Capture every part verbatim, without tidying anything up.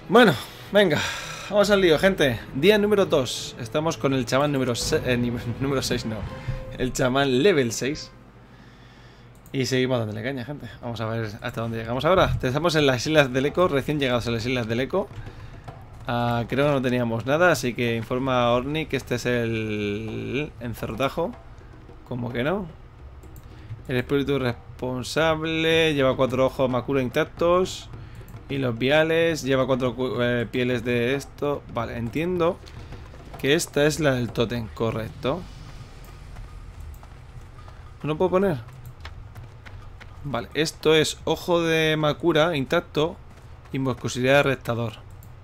Bueno, venga, vamos al lío, gente. Día número dos. Estamos con el chamán número seis. Eh, número seis, no. El chamán level seis. Y seguimos dándole caña, gente. Vamos a ver hasta dónde llegamos ahora. Estamos en las Islas del Eco, recién llegados a las Islas del Eco. Uh, creo que no teníamos nada, así que informa a Orni que este es el encerrotajo. ¿Cómo que no? El espíritu responsable lleva cuatro ojos Makura intactos. Y los viales lleva cuatro eh, pieles de esto. Vale, entiendo que esta es la del tótem, correcto. ¿No puedo poner? Vale, esto es ojo de Makura intacto y musculosidad de restador.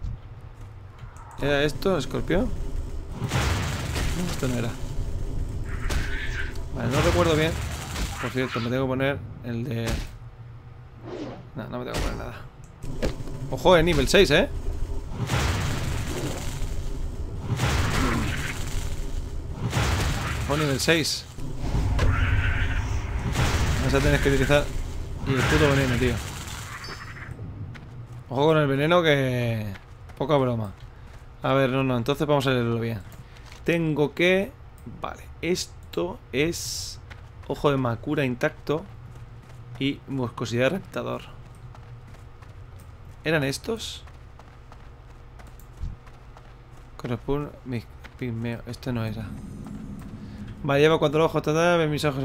¿Era esto, escorpión? No, esto no era. Vale, no recuerdo bien. Por cierto, me tengo que poner el de... No, no me tengo que poner nada. Ojo, es nivel seis, ¿eh? Ojo, nivel seis. Vas a tener que utilizar... Y el puto veneno, tío. Ojo con el veneno que... Poca broma. A ver, no, no, entonces vamos a leerlo bien. Tengo que... Vale, esto es... Ojo de Makura intacto y musculosidad de reptador. ¿Eran estos? Corresponde... Pigmeo, esto no era. Vale, lleva cuatro ojos, total, mis ojos...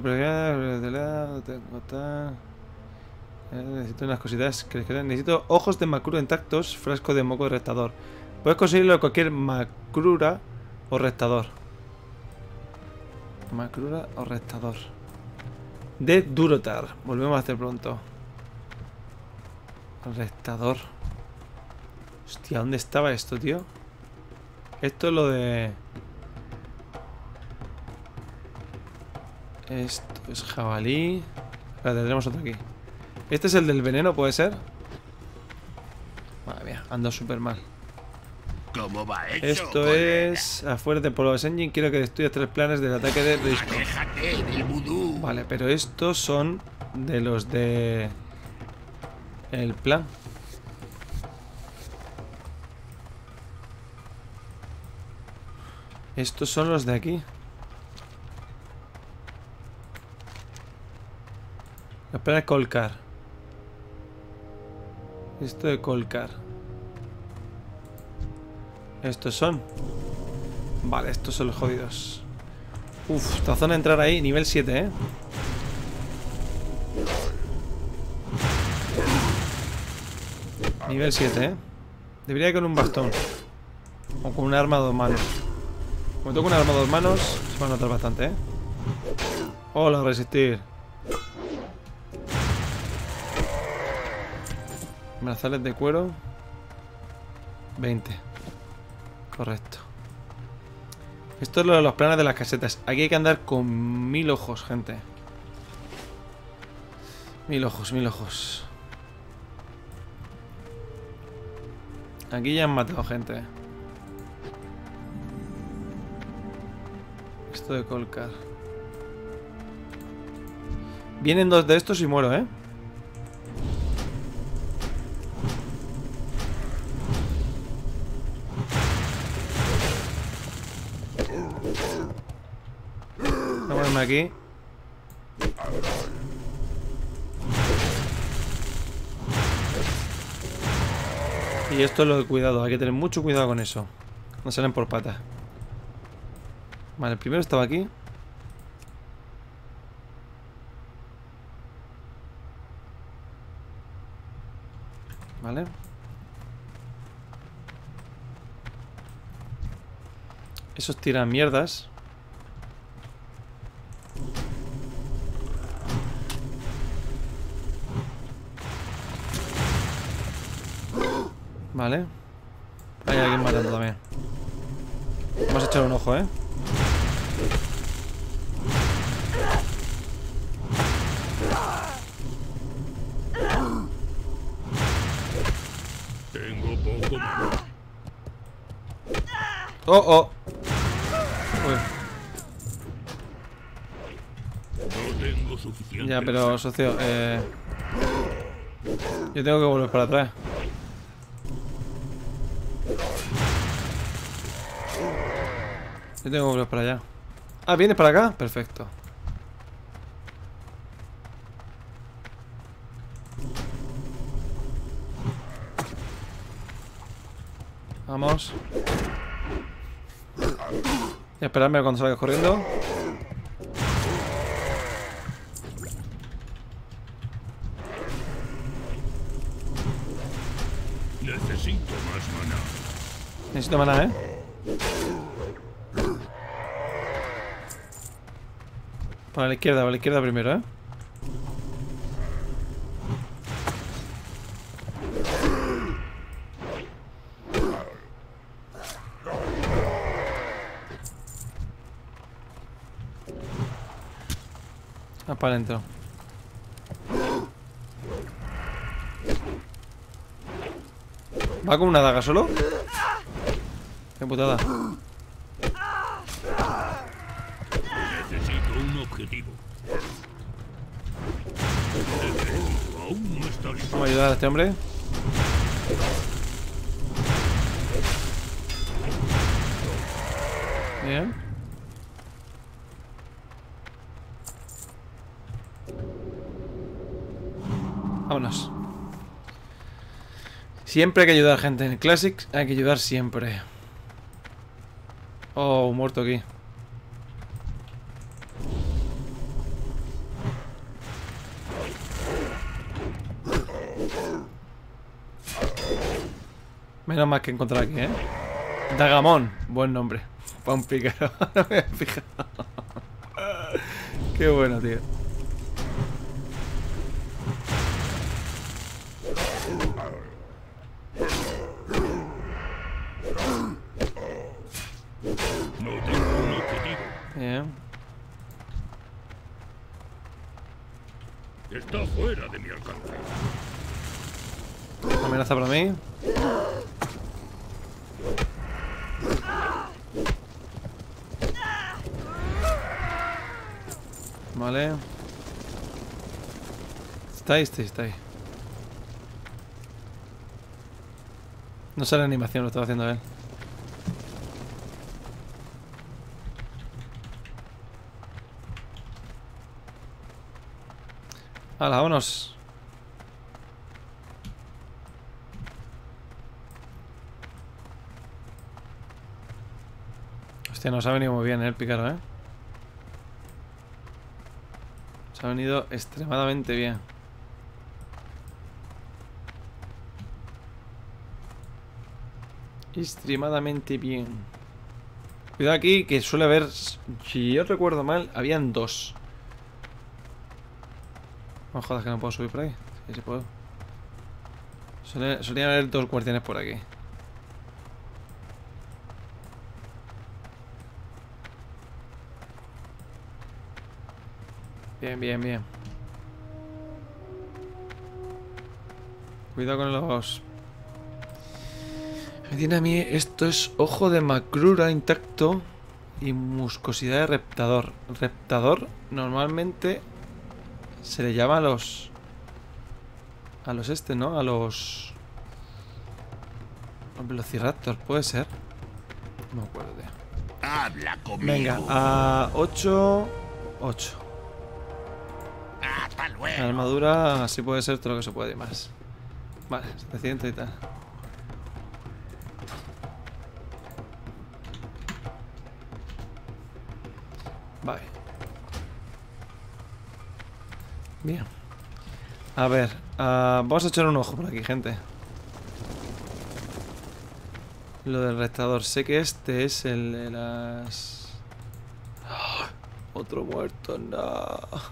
Necesito unas cositas que necesito ojos de Makura intactos, frasco de moco de restador. Puedes conseguirlo de cualquier Makura o restador. Makura o restador. De Durotar. Volvemos a hacer pronto. Restador. Hostia, ¿dónde estaba esto, tío? Esto es lo de... Esto es jabalí. Espérate, tenemos otro aquí. Este es el del veneno, ¿puede ser? Madre mía, ando súper mal. ¿Cómo va eso, Esto colega? es... Afuera de Polvos Engine, quiero que destruyas tres planes del ataque de Risco. Déjate del vudú. Vale, pero estos son de los de... El plan. Estos son los de aquí. Espera, Colcar. Esto de Colcar. Estos son. Vale, estos son los jodidos. Uf, esta zona de entrar ahí, nivel siete, ¿eh? Nivel siete, ¿eh? Debería ir con un bastón. O con un arma a dos manos. Como toco un arma a dos manos, se va a notar bastante, ¿eh? Hola, resistir. Brazales de cuero. veinte. Correcto. Esto es lo de los planes de las casetas. Aquí hay que andar con mil ojos, gente. Mil ojos, mil ojos. Aquí ya han matado gente. Esto de Colcar. Vienen dos de estos y muero, ¿eh? Voy a ponerme aquí. Y esto es lo de cuidado, hay que tener mucho cuidado con eso. No salen por patas. Vale, el primero estaba aquí. Vale. Esos tiran mierdas. Vale. Hay alguien matando también. Vamos a echar un ojo, ¿eh? Tengo poco. ¡Oh, oh! Uy. No tengo suficiente. Ya, pero, socio, eh... yo tengo que volver para atrás. Yo tengo que volver para allá. Ah, ¿vienes para acá? Perfecto. Vamos. Y esperarme cuando salga corriendo. Necesito más maná. Necesito maná, ¿eh? Para la izquierda, para la izquierda primero, ¿eh? Ah, para adentro. ¿Va con una daga solo? Qué putada. Necesito un objetivo. Necesito, aún no está listo. Vamos a ayudar a este hombre. Bien. Vámonos. Siempre hay que ayudar, gente. En el Classics hay que ayudar siempre. Oh, un muerto aquí. Menos mal que encontrar aquí, ¿eh? Dagamon. Buen nombre. Para un pícaro. No me he fijado. Qué bueno, tío. No tengo un objetivo. Bien. Está fuera de mi alcance. Amenaza para mí. Vale. Está ahí, está ahí, está ahí. No sale animación, lo estaba haciendo él. Hala, vámonos. Hostia, nos ha venido muy bien, ¿eh? El pícaro, ¿eh? Nos ha venido extremadamente bien. Extremadamente bien. Cuidado aquí, que suele haber... Si yo recuerdo mal, habían dos. No jodas que no puedo subir por ahí. Sí, sí puedo. Suele, solían haber dos guardianes por aquí. Bien, bien, bien. Cuidado con los... Me tiene a mí... Esto es ojo de macrura intacto y muscosidad de reptador. Reptador normalmente se le llama a los... A los este, ¿no? A los... A los velociraptor, puede ser. No me acuerdo, tío. Habla conmigo. Venga, a ocho... ocho. Hasta luego. La armadura así puede ser todo lo que se puede y más. Vale, setecientos y tal. Vale. Bien. A ver, uh, vamos a echar un ojo por aquí, gente. Lo del restaurador. Sé que este es el de las... ¡Oh! Otro muerto, no.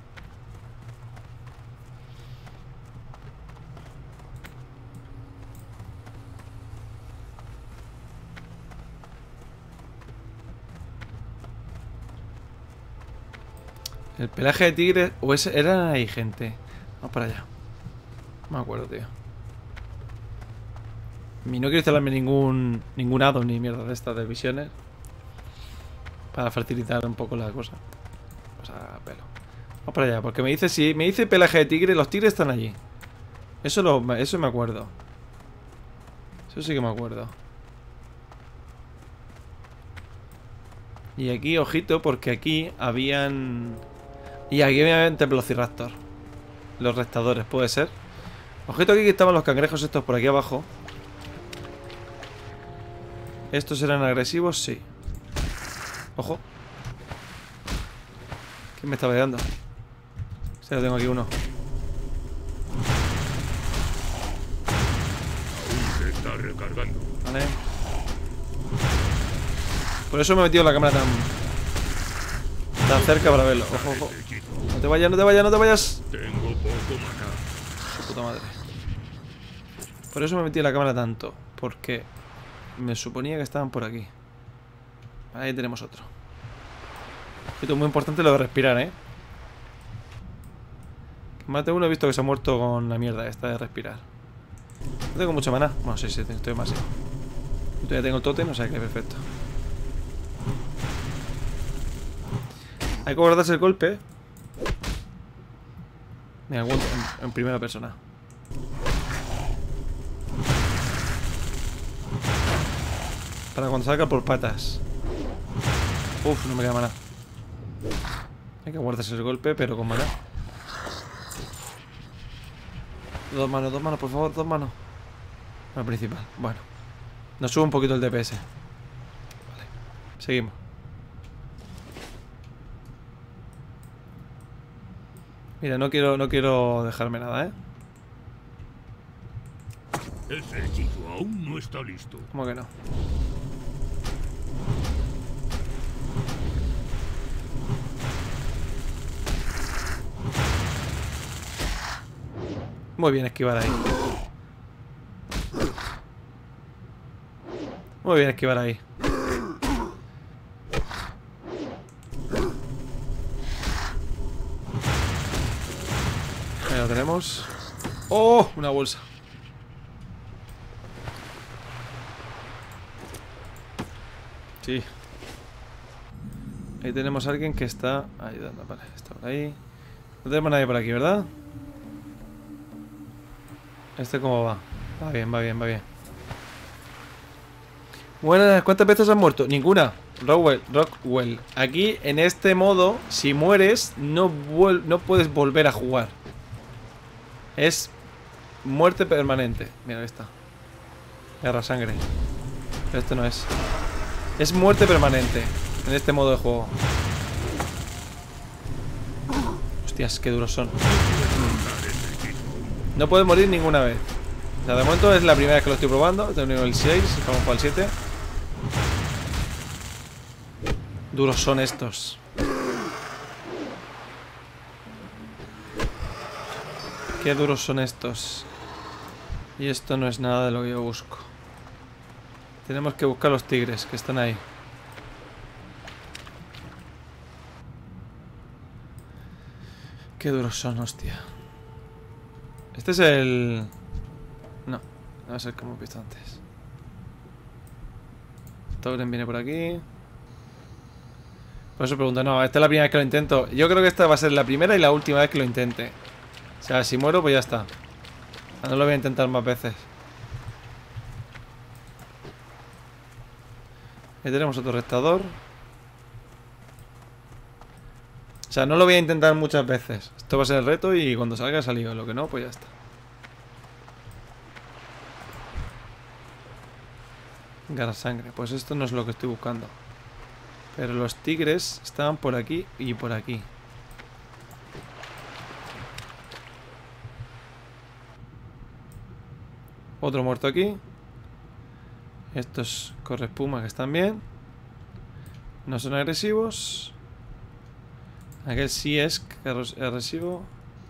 El pelaje de tigre... O ese... Eran ahí, gente. Vamos para allá. No me acuerdo, tío. Y no quiero instalarme ningún... Ningún addon ni mierda de estas de visiones. Para facilitar un poco la cosa. O sea, pelo. Vamos para allá, porque me dice... Si me dice pelaje de tigre, los tigres están allí. Eso, lo, eso me acuerdo. Eso sí que me acuerdo. Y aquí, ojito, porque aquí habían... Y aquí habían Velociraptor. Los restadores, puede ser. Ojito, aquí que estaban los cangrejos estos por aquí abajo. ¿Estos eran agresivos? Sí. Ojo. ¿Quién me está pegando? Sí, lo tengo aquí uno. Aún se está recargando. Vale. Por eso me he metido la cámara tan... tan cerca para verlo. Ojo, ojo. No te vayas, no te vayas, no te vayas. Tengo poco maná. Su puta madre. Por eso me he metido la cámara tanto. Porque me suponía que estaban por aquí. Ahí tenemos otro. Esto es muy importante lo de respirar, ¿eh? Que mate uno, he visto que se ha muerto con la mierda esta de respirar. No tengo mucha maná. Bueno, sí, sí, estoy más. Todavía tengo el tótem, o sea que perfecto. Hay que guardarse el golpe. Mira, en, en primera persona. Para cuando salga por patas. Uf, no me queda maná. Hay que guardarse el golpe, pero con maná. Dos manos, dos manos, por favor, dos manos. La principal, bueno. Nos sube un poquito el D P S. Vale, seguimos. Mira, no quiero, no quiero dejarme nada, ¿eh? Ese hechizo aún no está listo. ¿Cómo que no? Muy bien esquivar ahí. Muy bien esquivar ahí. Ahí lo tenemos. ¡Oh! Una bolsa. Sí. Ahí tenemos a alguien que está ayudando. Vale, está por ahí. No tenemos nadie por aquí, ¿verdad? ¿Este cómo va? Va bien, va bien, va bien. Buenas, ¿cuántas veces has muerto? Ninguna. Rockwell, Rockwell. Aquí, en este modo, si mueres, no, no puedes volver a jugar. Es muerte permanente. Mira, ahí está. Guerra sangre. Pero esto no es. Es muerte permanente en este modo de juego. Hostias, qué duros son. No puedes morir ninguna vez. O sea, de momento es la primera vez que lo estoy probando. Tengo nivel seis, vamos para el siete. Duros son estos. Qué duros son estos. Y esto no es nada de lo que yo busco. Tenemos que buscar los tigres que están ahí. Qué duros son, hostia. Este es el... No, no va a ser como hemos visto antes. Tauren viene por aquí. Por eso pregunto, no, esta es la primera vez que lo intento. Yo creo que esta va a ser la primera y la última vez que lo intente. O sea, si muero, pues ya está. No lo voy a intentar más veces. Ahí tenemos otro restador. O sea, no lo voy a intentar muchas veces. Esto va a ser el reto y cuando salga ha salido. Lo que no, pues ya está. Garra sangre. Pues esto no es lo que estoy buscando. Pero los tigres estaban por aquí y por aquí. Otro muerto aquí. Estos correspumas que están bien. No son agresivos. Aquel sí es agresivo.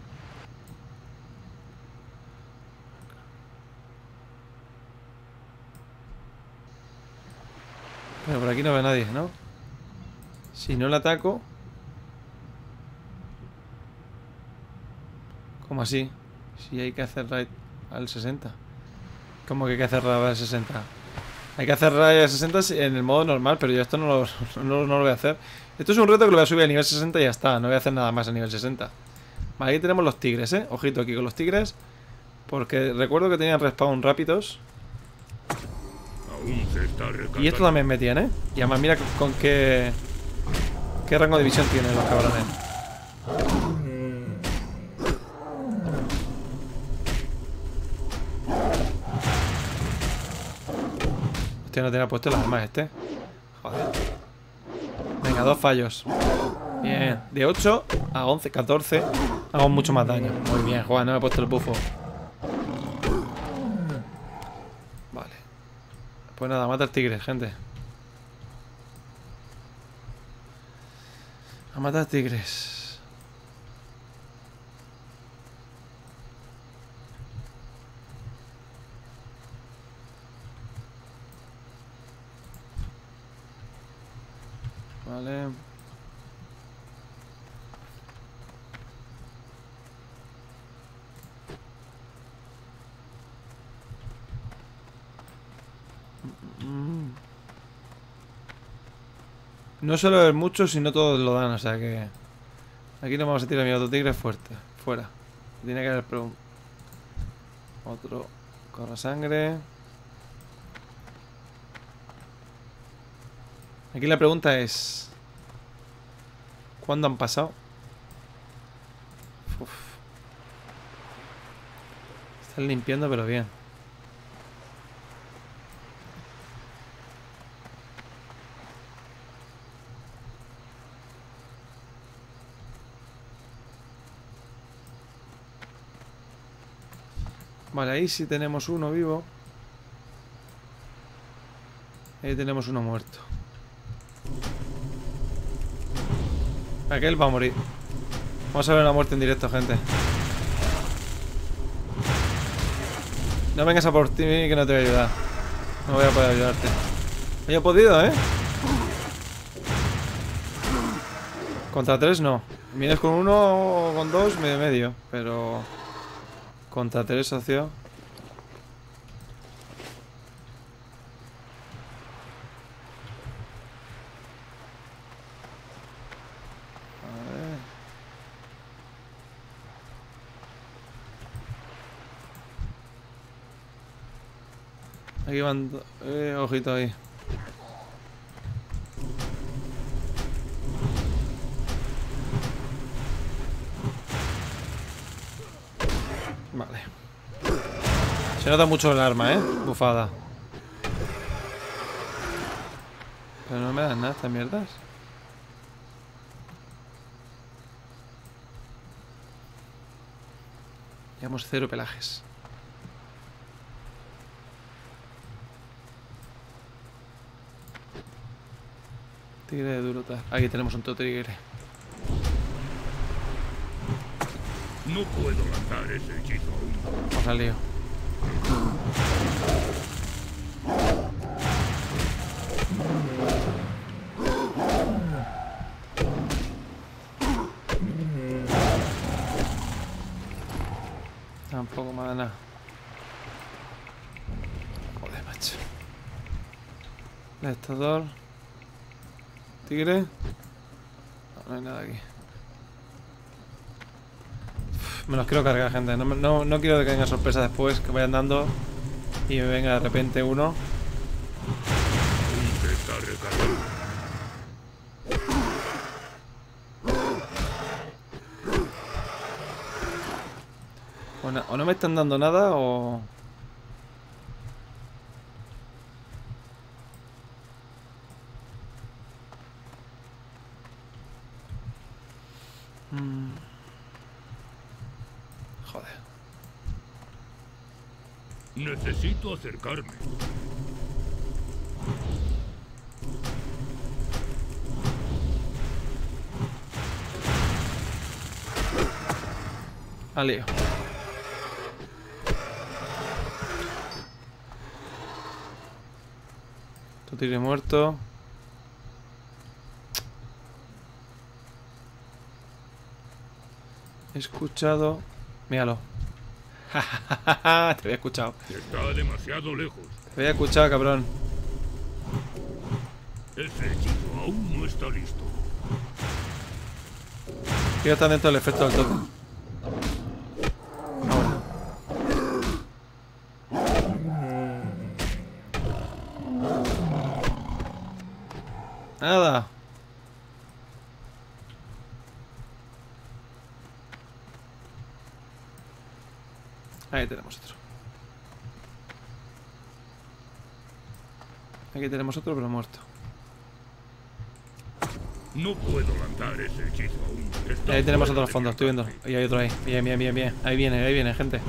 Pero por aquí no ve nadie, ¿no? Si no le ataco... ¿Cómo así? Si hay que hacer raid al sesenta. ¿Cómo que hay que hacer raid al sesenta? Hay que hacer raid al sesenta en el modo normal, pero yo esto no lo, no, no lo voy a hacer. Esto es un reto que lo voy a subir a nivel sesenta y ya está. No voy a hacer nada más a nivel sesenta. Vale, aquí tenemos los tigres, ¿eh? Ojito aquí con los tigres. Porque recuerdo que tenían respawn rápidos. Aún se está recargando. Y esto también me tiene, ¿eh? Y además mira con qué... ¿Qué rango de visión tienen los cabrones? Hostia, no tenía puesto las armas este. Joder. Venga, dos fallos. Bien. De ocho a once, catorce. Hago mucho más daño. Muy bien, Juan, no me he puesto el bufo. Vale. Pues nada, mata al tigre, gente. A matar tigres. Vale. Mm. No suele haber muchos y no todos lo dan, o sea que... Aquí nos vamos a tirar mi otro tigre fuerte. Fuera. Tiene que haber pero... Otro corra sangre. Aquí la pregunta es... ¿Cuándo han pasado? Uf. Están limpiando pero bien. Vale, ahí sí tenemos uno vivo. Ahí tenemos uno muerto. Aquel va a morir. Vamos a ver una muerte en directo, gente. No vengas a por ti que no te voy a ayudar. No voy a poder ayudarte. No he podido, ¿eh? Contra tres no. Vienes con uno o con dos, medio medio. Pero... Contra tres, socio. A ver. Aquí van... Eh, ojito ahí. Vale. Se nota mucho el arma, ¿eh? Bufada. Pero no me dan nada estas mierdas. Llevamos cero pelajes. Tigre de durota. Aquí tenemos un tigre. No puedo lanzar ese hechizo aún. Vamos al lío. Tampoco me da nada. Joder, macho. Lestador. Tigre. No, no hay nada aquí. Me los quiero cargar, gente. No, no, no quiero que venga sorpresa después, que vayan dando y me venga de repente uno. Se está recargando. O no, o no me están dando nada o... Mm. Joder. Necesito acercarme. Al lío. Tu tigre muerto. He escuchado... Míralo. Te había escuchado. Está demasiado lejos. Te había escuchado, cabrón. Ese hechizo aún no está listo. Quiero estar dentro del efecto del toque. Ahora. Nada. Ahí tenemos otro. Aquí tenemos otro, pero muerto. No puedo lanzar ese hechizo aún. Está Ahí tenemos fuera otro de fondo, mi estoy viendo. alcance. Y hay otro ahí. Bien, bien, bien, bien. Ahí viene, ahí viene, gente.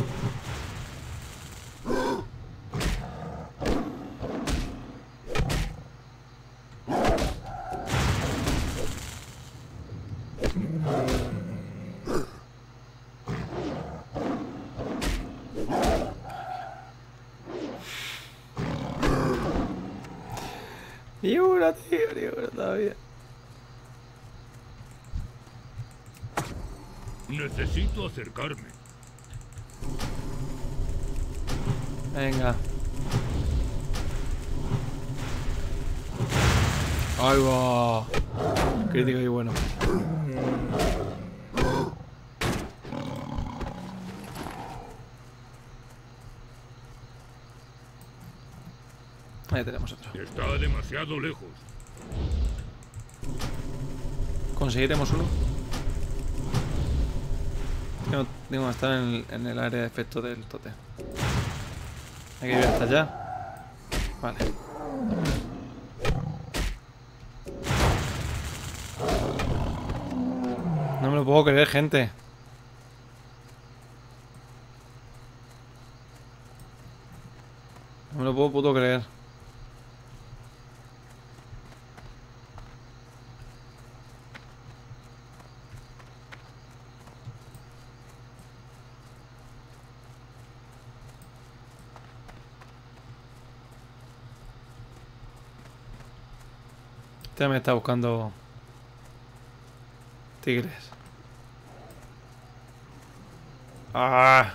Ni una, tío, ni una todavía. Necesito acercarme. Venga. Ahí va. Crítico y bueno. Ahí tenemos otro. Está demasiado lejos. ¿Conseguiremos uno? No tengo que estar en el, en el área de efecto del tote. Hay que ir hasta allá. Vale. No me lo puedo creer, gente. No me lo puedo puto creer. Este me está buscando tigres. Ah.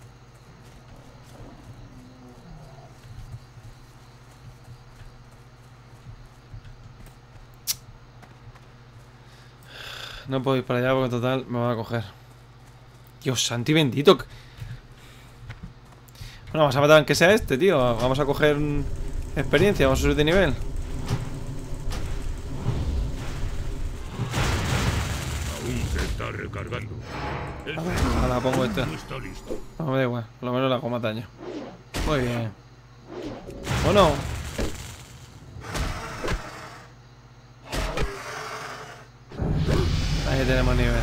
No puedo ir para allá porque total me va a coger. Dios santo y bendito. Bueno, vamos a matar aunque sea este, tío. Vamos a coger experiencia, vamos a subir de nivel. Aún se está recargando. El Ahora pongo esta. no está listo. No me da igual, por lo menos le hago más daño. Muy bien. ¿O no? Ahí tenemos nivel.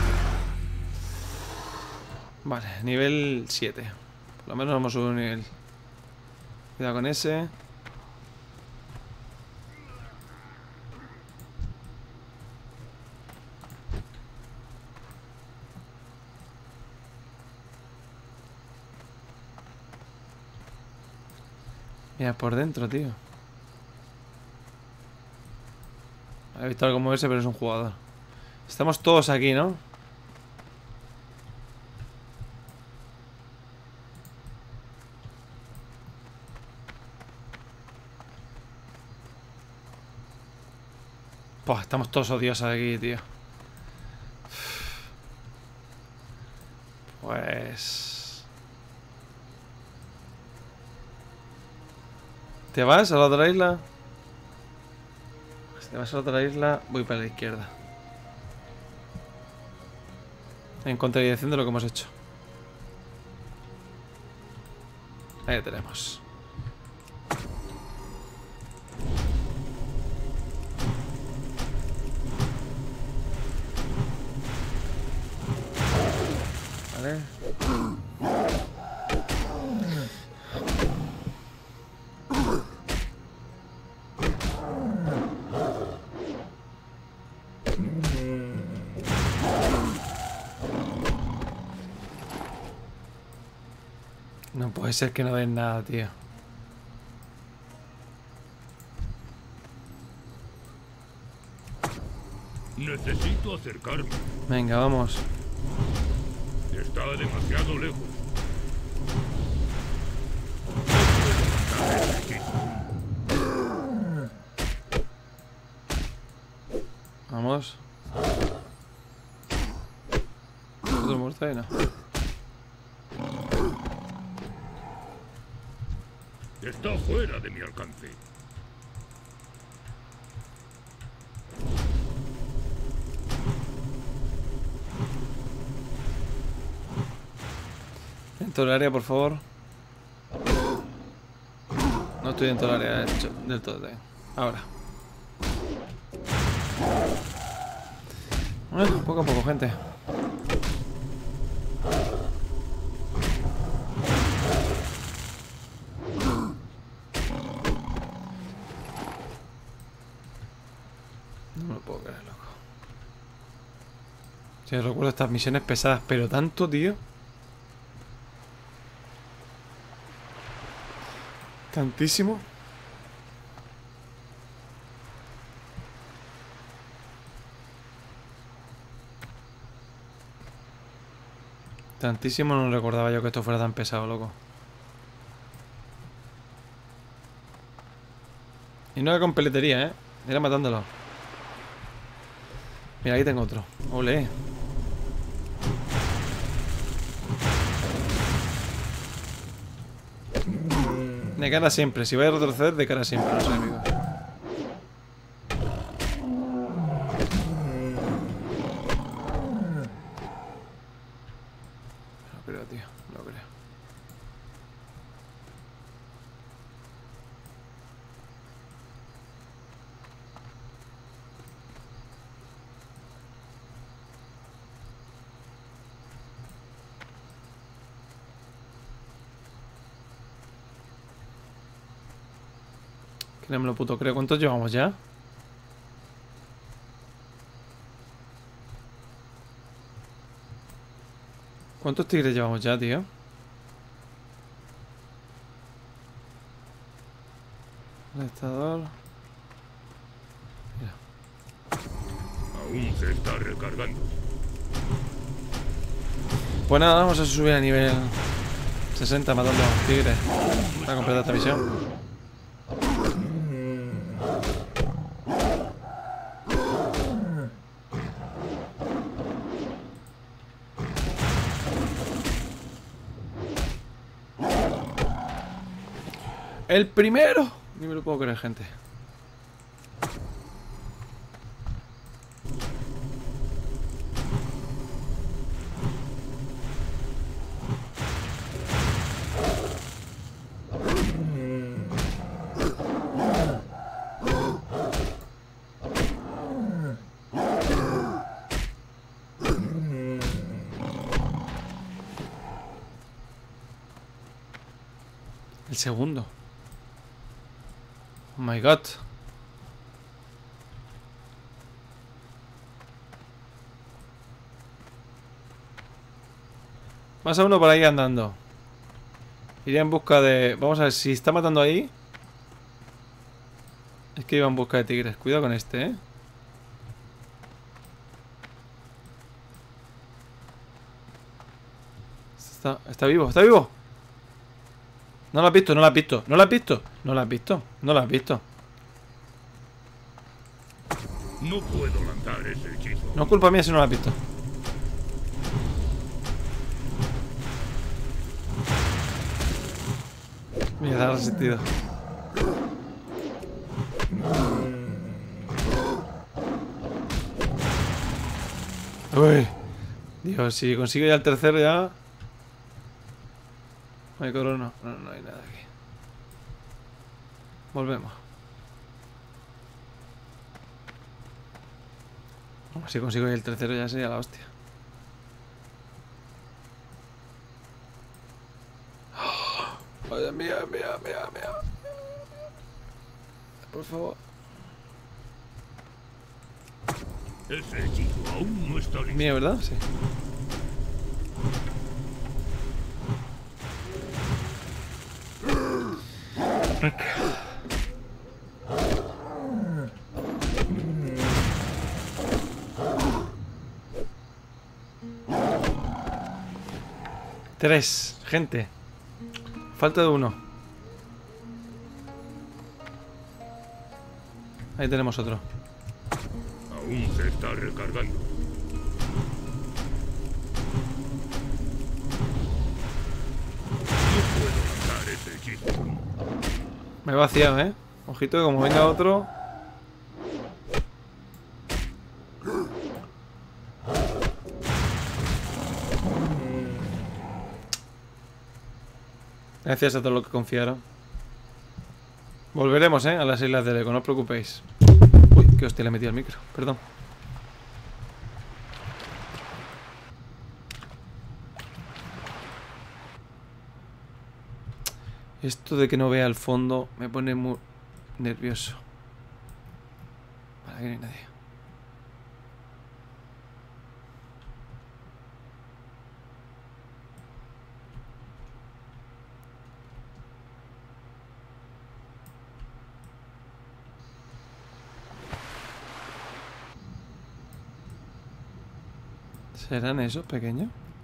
Vale, nivel siete. Por lo menos hemos subido un nivel. Cuidado con ese. Mira, por dentro, tío. He visto algo moverse, pero es un jugador. Estamos todos aquí, ¿no? Pues estamos todos odiosos aquí, tío. Pues... ¿Te vas a la otra isla? Si te vas a la otra isla, voy para la izquierda. En contradicción de lo que hemos hecho. Ahí tenemos. Vale. No puede ser que no den nada, tío. Necesito acercarme. Venga, vamos. Está demasiado lejos. No puedo lanzar ese hechizo. Vamos. ¿Otro muerto ahí? No. Está fuera de mi alcance. Dentro del área, por favor. No estoy dentro del área del todo. Ahora. Bueno, poco a poco, gente. No me lo puedo creer, loco. Si sí, recuerdo estas misiones pesadas, pero tanto, tío. Tantísimo. Tantísimo no recordaba yo que esto fuera tan pesado, loco. Y no era con peletería, ¿eh? Era matándolo. Mira, aquí tengo otro. Ole. De cara siempre. Si voy a retroceder, de cara siempre, no sé, amigo. No creo, tío. No creo. Que no me lo puto creo. ¿Cuántos llevamos ya? ¿Cuántos tigres llevamos ya, tío? Restador. Mira. Aún se está recargando. Pues nada, vamos a subir a nivel sesenta matando a los tigres para completar esta misión. El primero. Ni me lo puedo creer, gente. El segundo. Oh my god. Más a uno por ahí andando. Iré en busca de... Vamos a ver si está matando ahí. Es que iba en busca de tigres. Cuidado con este, ¿eh? Está, está vivo, está vivo. No lo has visto, no lo has visto. No lo has visto. No lo has visto. No lo has visto. No puedo lanzar ese hechizo. No es culpa mía si no lo has visto. Mira, da resistido. Uy. Dios, si consigo ya el tercero ya... No hay corona. No, no hay nada aquí. Volvemos. Si consigo ya el tercero ya sería la hostia. Ay, mía, mía, mía, mía. Por favor. Ese hechizo aún no está listo. Mía, ¿verdad? Sí. Tres, gente. Falta de uno. Ahí tenemos otro. Aún se está recargando. No puedo lanzar ese hechizo. Me he vaciado, ¿eh? Ojito que como venga otro... Gracias a todos los que confiaron. Volveremos, eh, a las islas del Eco, no os preocupéis. Uy, que hostia, le he metido el micro, perdón. Esto de que no vea el fondo me pone muy nervioso. Vale, aquí no hay nadie. ¿Serán esos pequeños?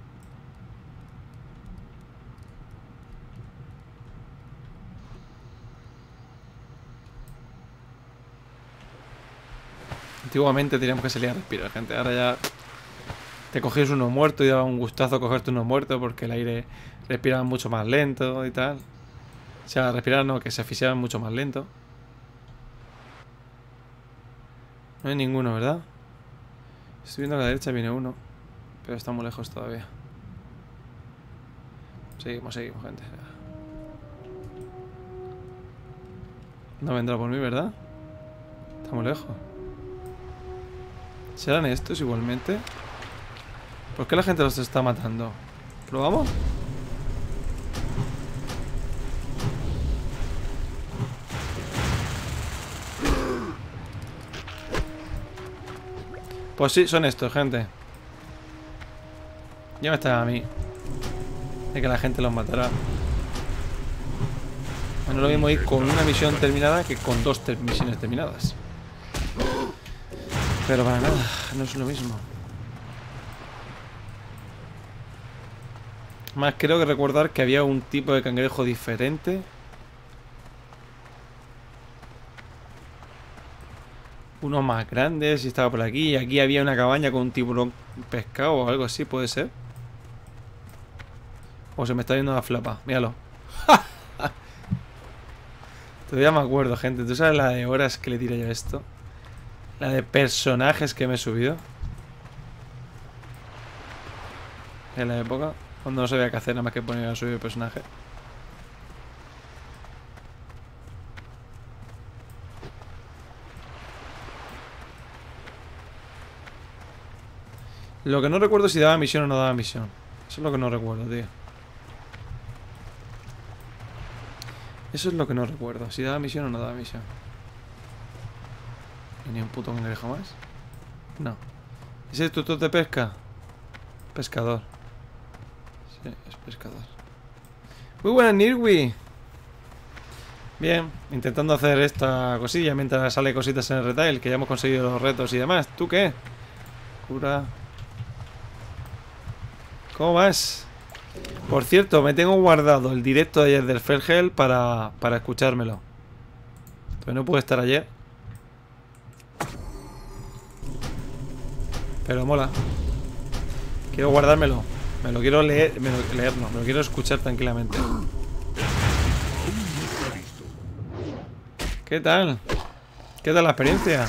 Antiguamente teníamos que salir a respirar, gente. Ahora ya te cogías uno muerto y daba un gustazo cogerte uno muerto porque el aire respiraba mucho más lento y tal. O sea, respirar no, que se asfixiaban mucho más lento. No hay ninguno, ¿verdad? Estoy viendo a la derecha, viene uno. Pero está muy lejos todavía. Seguimos, seguimos, gente. No vendrá por mí, ¿verdad? Está muy lejos. ¿Serán estos igualmente? ¿Por qué la gente los está matando? ¿Probamos? Pues sí, son estos, gente. Ya me está a mí de que la gente los matará. Bueno, lo mismo ir con una misión terminada que con dos ter misiones terminadas. Pero para nada, no es lo mismo. Más creo que recordar que había un tipo de cangrejo diferente. Uno más grande, si estaba por aquí. Y aquí había una cabaña con un tiburón pescado o algo así, puede ser. O se me está yendo la flapa, míralo. Todavía me acuerdo, gente. ¿Tú sabes la de horas que le tiré yo a esto? La de personajes que me he subido. En la época, cuando no sabía qué hacer, nada más que poner a subir personaje. Lo que no recuerdo es si daba misión o no daba misión. Eso es lo que no recuerdo, tío. Eso es lo que no recuerdo. Si daba misión o no daba misión. ¿Y ni un puto cangrejo más? No. ¿Ese es tutor de pesca? Pescador. Sí, es pescador. Muy buena, Nirwi. Bien, intentando hacer esta cosilla mientras sale cositas en el retail, que ya hemos conseguido los retos y demás. ¿Tú qué? Cura. ¿Cómo vas? Por cierto, me tengo guardado el directo de ayer del Felgel para, para escuchármelo. Pero no pude estar ayer. Pero mola. Quiero guardármelo. Me lo quiero leer, me lo, leer no, me lo quiero escuchar tranquilamente. ¿Qué tal? ¿Qué tal la experiencia?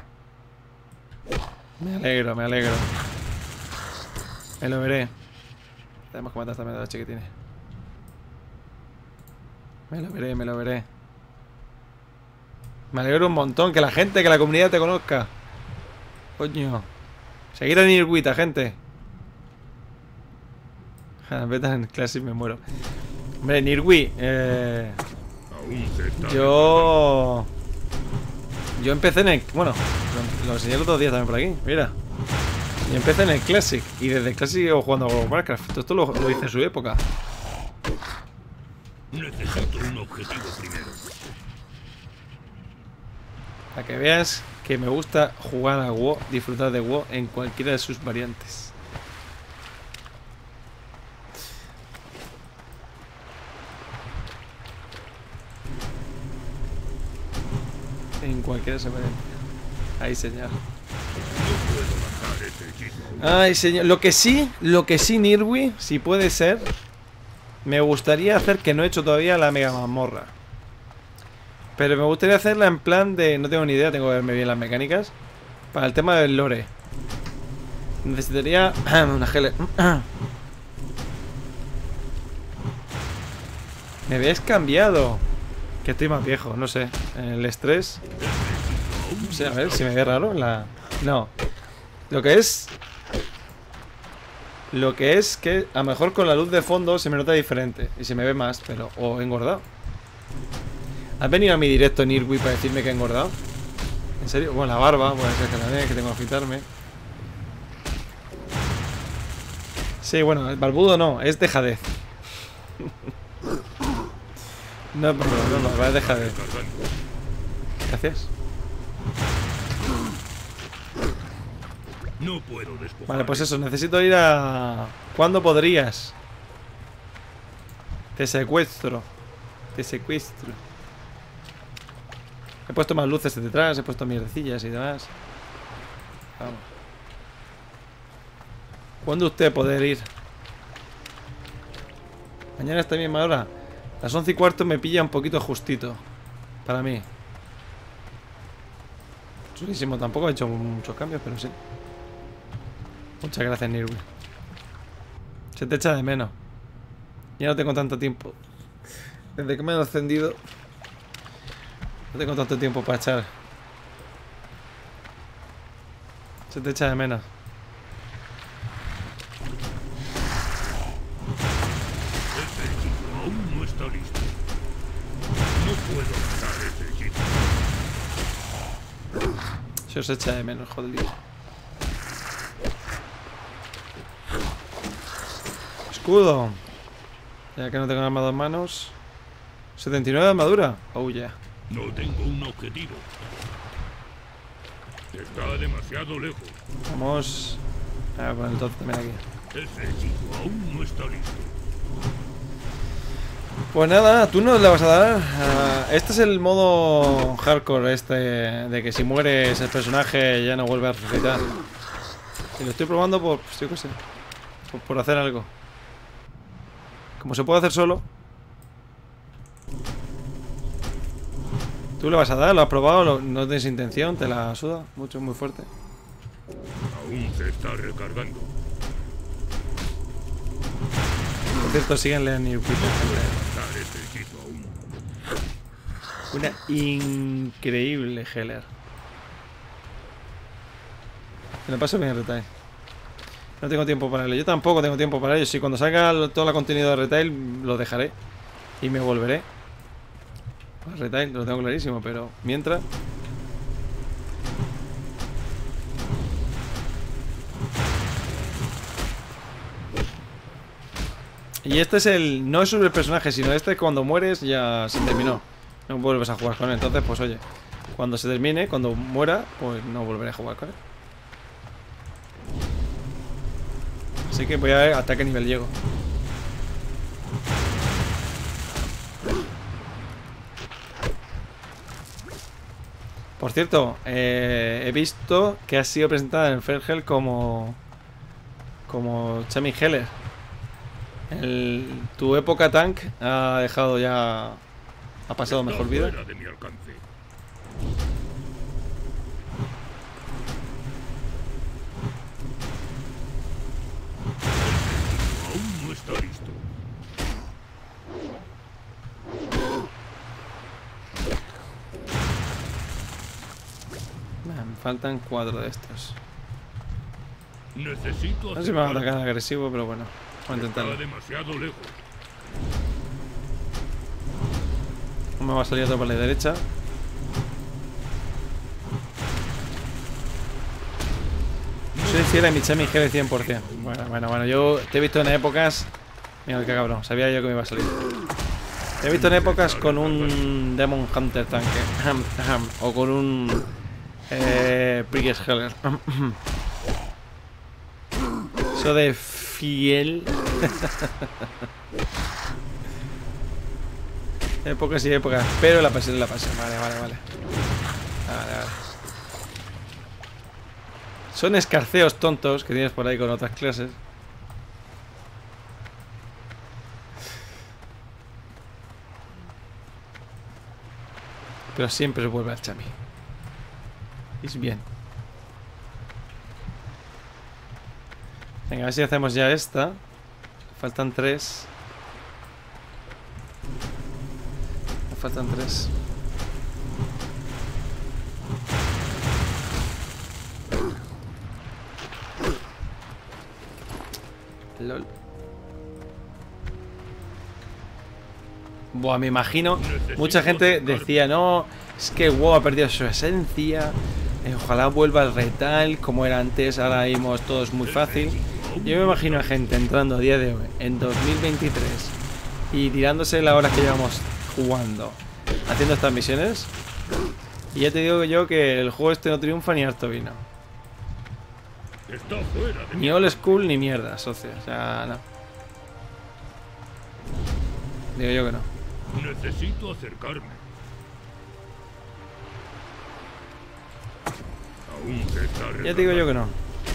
Me alegro, me alegro. Me lo veré. Tenemos que matar también a la chica que tiene. Me lo veré, me lo veré. Me alegro un montón que la gente, que la comunidad te conozca. Coño. Seguir a Nirwita, gente. Beta en Classic me muero. Hombre, Nirwi, eh, yo... Yo empecé en el... Bueno, lo, lo enseñé el otro día también por aquí. Mira. Yo empecé en el Classic. Y desde el Classic sigo jugando a Warcraft. Todo esto lo, lo hice en su época. Necesito un objetivo primero. Para que veas que me gusta jugar a WoW, disfrutar de WoW en cualquiera de sus variantes. En cualquiera de sus variantes. Ahí, señor. No puedo lanzar ese hechizo. Ay, señor. Lo que sí, lo que sí, Nirwi, si puede ser, me gustaría hacer, que no he hecho todavía, la mega mazmorra. Pero me gustaría hacerla en plan de... No tengo ni idea, tengo que verme bien las mecánicas. Para el tema del lore. Necesitaría una gele. Me habéis cambiado. Que estoy más viejo, no sé. El estrés. No sé, a ver si me ve raro en la... No. Lo que es... Lo que es que a lo mejor con la luz de fondo se me nota diferente. Y se me ve más, pero... O he engordado. ¿Has venido a mi directo en Irwi para decirme que he engordado? ¿En serio? Bueno, la barba, puede ser que también, que tengo que afeitarme. Sí, bueno, el barbudo no, es dejadez. No, pero no, no, no, es dejadez. Gracias. No puedo despojar. Vale, pues eso, necesito ir a... ¿Cuándo podrías? Te secuestro. Te secuestro. He puesto más luces de detrás, he puesto mierdecillas y demás. Vamos. ¿Cuándo usted poder ir? Mañana está bien misma hora. Las once y cuarto me pilla un poquito justito. Para mí. Chulísimo, tampoco he hecho muchos cambios, pero sí. Muchas gracias, Nirwi. Se te echa de menos. Ya no tengo tanto tiempo. Desde que me he ascendido, no tengo tanto tiempo para echar. Se te echa de menos. Ese hechizo aún no está listo. No puedo matar ese hechizo. Se os echa de menos, joder. Escudo. Ya que no tengo arma en manos. setenta y nueve de armadura. Oh, yeah. No tengo un objetivo. Está demasiado lejos. Vamos. A poner el top también aquí. Ese hechizo aún no está listo. Pues nada, tú no le vas a dar. Uh, este es el modo hardcore este de que si mueres el personaje ya no vuelve a resucitar. Y lo estoy probando por, pues, yo qué sé, por, por hacer algo. Como se puede hacer solo. ¿Tú le vas a dar? ¿Lo has probado? ¿Lo, ¿No tienes intención? ¿Te la suda? Mucho, muy fuerte. Aún se está recargando. Por cierto, síganle en Nirwi. Matar ese hechizo aún. Una increíble Heller. Me lo paso bien, Retail. No tengo tiempo para ello. Yo tampoco tengo tiempo para ello. Si cuando salga todo el contenido de Retail lo dejaré. Y me volveré. Pues Retail, lo tengo clarísimo, pero mientras... Y este es el... No es sobre el personaje, sino este cuando mueres ya se terminó. No vuelves a jugar con él. Entonces, pues oye, cuando se termine, cuando muera, pues no volveré a jugar con él. Así que voy a ver hasta qué nivel llego. Por cierto, eh, he visto que ha sido presentada en Fergel como... Como Chami Heller. El, tu época tank ha dejado ya... Ha pasado mejor vida. Fuera de mi alcance. Aún no está listo. Me faltan cuatro de estos. Necesito No sé si me va a atacar agresivo, pero bueno. Vamos a intentarlo. Está demasiado lejos. Me va a salir otro por la derecha. Soy fiel a mi Chami G de cien por cien. Bueno, bueno, bueno. Yo te he visto en épocas... Mira qué cabrón. Sabía yo que me iba a salir. Te he visto en épocas con un Demon Hunter tanque. O con un... Eh... Priest Heller. Eso de fiel... Épocas y épocas, pero la pasión es la pasión. Vale, vale, vale. Vale, vale. Son escarceos tontos que tienes por ahí con otras clases. Pero siempre se vuelve al Chami. Es bien. Venga, a ver si hacemos ya esta. Faltan tres. faltan tres. LOL. Buah, me imagino. Mucha gente decía, no, es que WoW ha perdido su esencia. Eh, ojalá vuelva al retal como era antes. Ahora vimos todo es muy fácil. Yo me imagino a gente entrando a día de hoy, en dos mil veintitrés, y tirándose la hora que llevamos jugando, haciendo estas misiones. Y ya te digo yo que el juego este no triunfa ni harto vino. Está fuera de Ni old school ni mierda, socio. O sea, no. Digo yo que no. Necesito acercarme. Aún se está recargando. Ya te digo yo que no.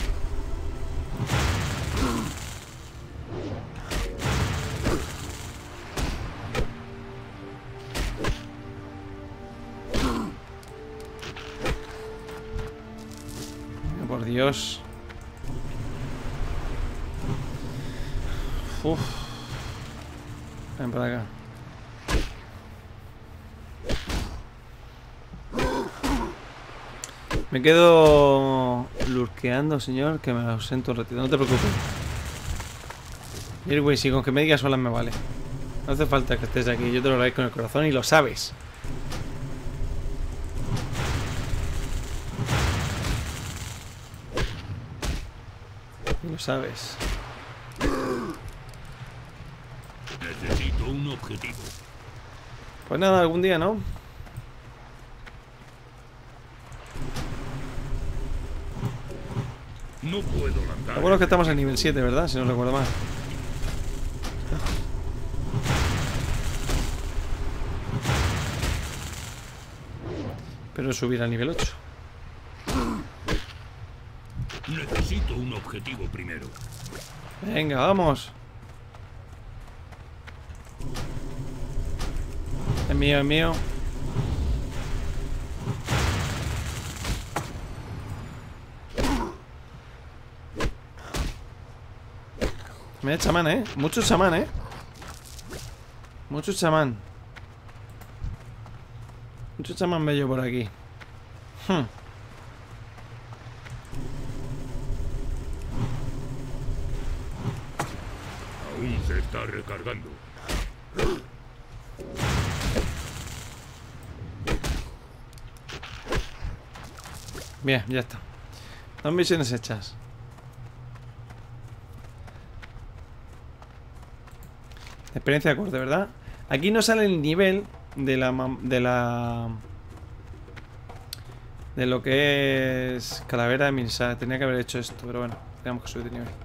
Por Dios. Uf. Ven para acá. Me quedo lurqueando, señor, que me ausento un ratito. No te preocupes. Irwin, si con que me digas hola me vale. No hace falta que estés aquí. Yo te lo agradezco con el corazón y lo sabes. Y lo sabes. Necesito un objetivo. Pues nada, algún día, ¿no? No puedo lanzar. Lo bueno es que estamos en nivel siete, ¿verdad? Si no recuerdo mal. Pero subir a nivel ocho. Necesito un objetivo primero. Venga, vamos. Es mío, es mío. Me da chamán, ¿eh? Mucho chamán, ¿eh? Mucho chamán. Mucho chamán bello por aquí. Hmm. Aún se está recargando. Bien, ya está. Dos misiones hechas. Experiencia de corte, ¿verdad? Aquí no sale el nivel de la... De la... De lo que es calavera de Minsa. Tenía que haber hecho esto, pero bueno, tenemos que subir de nivel.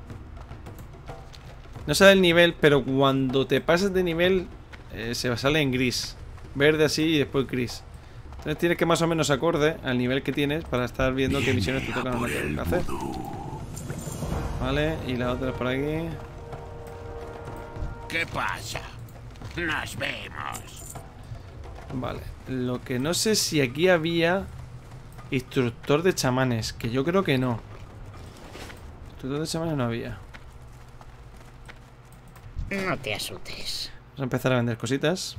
No sale el nivel, pero cuando te pasas de nivel eh, se sale en gris. Verde así y después gris. Entonces tienes que más o menos acorde al nivel que tienes para estar viendo qué misiones te tocan o no te tocan hacer. Vale, y la otra por aquí. ¿Qué pasa? Nos vemos. Vale, lo que no sé si aquí había instructor de chamanes, que yo creo que no. Instructor de chamanes no había. No te asustes. Vamos a empezar a vender cositas.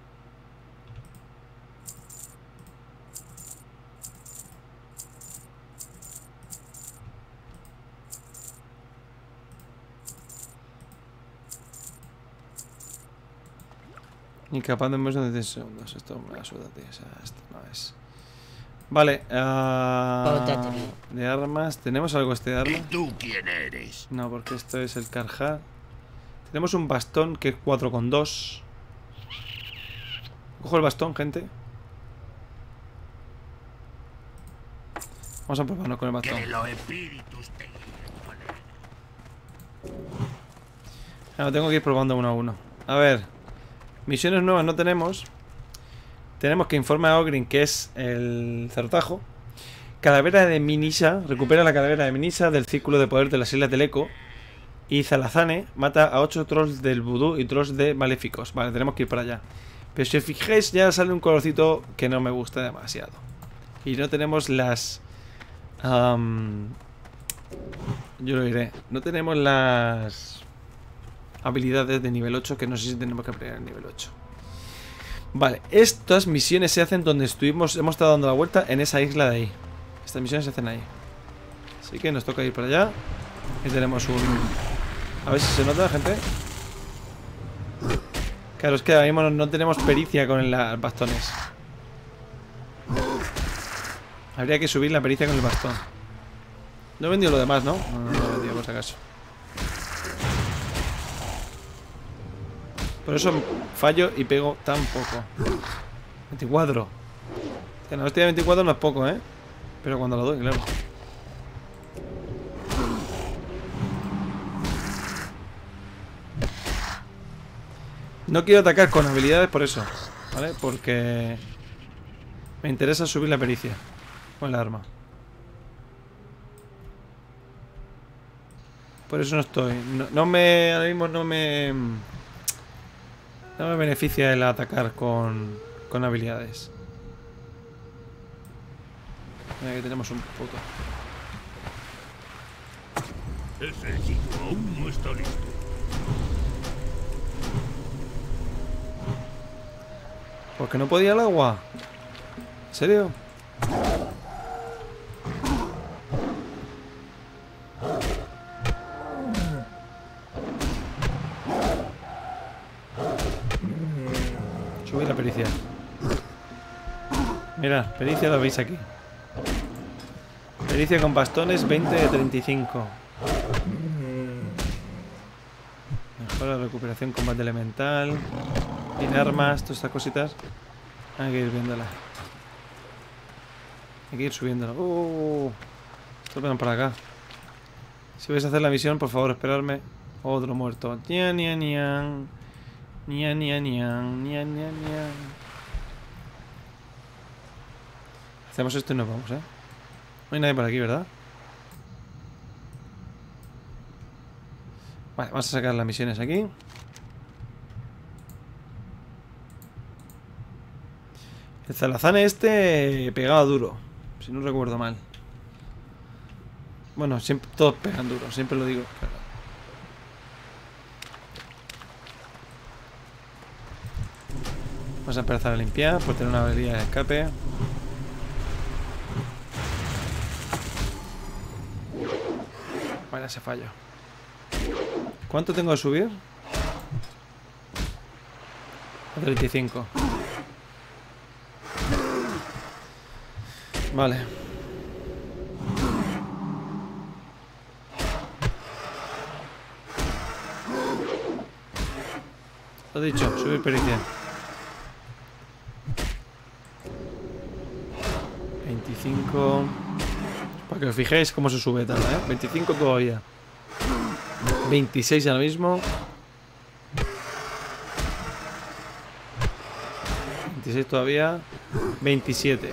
Incapaz de menos de diez segundos. Esto me la suda, tío. O sea, esto no es. Vale. Uh, de armas. ¿Tenemos algo este de ¿Y armas? tú quién eres? No, porque esto es el Karjar. Tenemos un bastón que es cuatro coma dos. Cojo el bastón, gente. Vamos a probarnos con el bastón. Que los espíritus te guíen con él. Ahora tengo que ir probando uno a uno. A ver. Misiones nuevas no tenemos. Tenemos que informar a Ogryn, que es el cerrotajo. Calavera de Minisa. Recupera la calavera de Minisa del círculo de poder de las Islas del Eco. Y Zalazane mata a ocho trolls del vudú y trolls de maléficos. Vale, tenemos que ir para allá. Pero si os fijáis, ya sale un colorcito que no me gusta demasiado. Y no tenemos las... Um, yo lo diré. No tenemos las habilidades de nivel ocho, que no sé si tenemos que aprender el nivel ocho. Vale, estas misiones se hacen donde estuvimos, hemos estado dando la vuelta en esa isla de ahí. Estas misiones se hacen ahí. Así que nos toca ir para allá. Y tenemos un... A ver si se nota, gente. Claro, es que ahora mismo no, no tenemos pericia con los bastones. Habría que subir la pericia con el bastón. No he vendido lo demás, ¿no? No, no, no he vendido por si acaso. Por eso fallo y pego tan poco. veinticuatro. Que no, este de veinticuatro no es poco, ¿eh? Pero cuando lo doy, claro. No quiero atacar con habilidades por eso, ¿vale? Porque me interesa subir la pericia con el arma. Por eso no estoy. No, no me... Ahora mismo no me... No me beneficia el atacar con, con habilidades. Mira que tenemos un puto. Ese hechizo aún no está listo. ¿Por qué no podía el agua? ¿En serio? Subir la pericia. Mira, pericia lo veis aquí. Pericia con bastones veinte de treinta y cinco. Mejora recuperación, combate elemental. Tiene armas, todas estas cositas. Hay que ir viéndola. Hay que ir subiéndola. Uh, esto pegan para acá. Si vais a hacer la misión, por favor, esperarme. Otro muerto. Nian, nian, nian. Nian, nian, nian. Nian, nian, nian. Hacemos esto y nos vamos, ¿eh? No hay nadie por aquí, ¿verdad? Vale, vamos a sacar las misiones aquí. El Zalazán este pegaba duro, si no recuerdo mal. Bueno, siempre todos pegan duro, siempre lo digo. Pero... Vamos a empezar a limpiar por tener una habilidad de escape. Vale, ese fallo. ¿Cuánto tengo que subir? A treinta y cinco. Vale. Lo dicho, subir pericia. veinticinco. Para que os fijéis cómo se sube tal, ¿eh? veinticinco todavía. veintiséis ahora mismo. veintiséis todavía. veintisiete.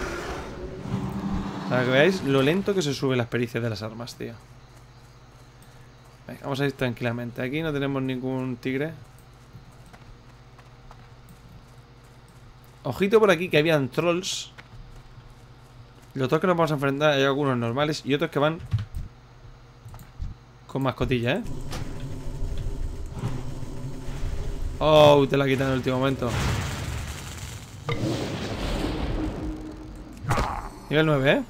Para que veáis lo lento que se suben las pericias de las armas, tío. Venga, vamos a ir tranquilamente. Aquí no tenemos ningún tigre. Ojito por aquí que habían trolls. Los otros que nos vamos a enfrentar, hay algunos normales y otros que van con mascotilla, ¿eh? Oh, te la quitan en el último momento. Nivel nueve, ¿eh?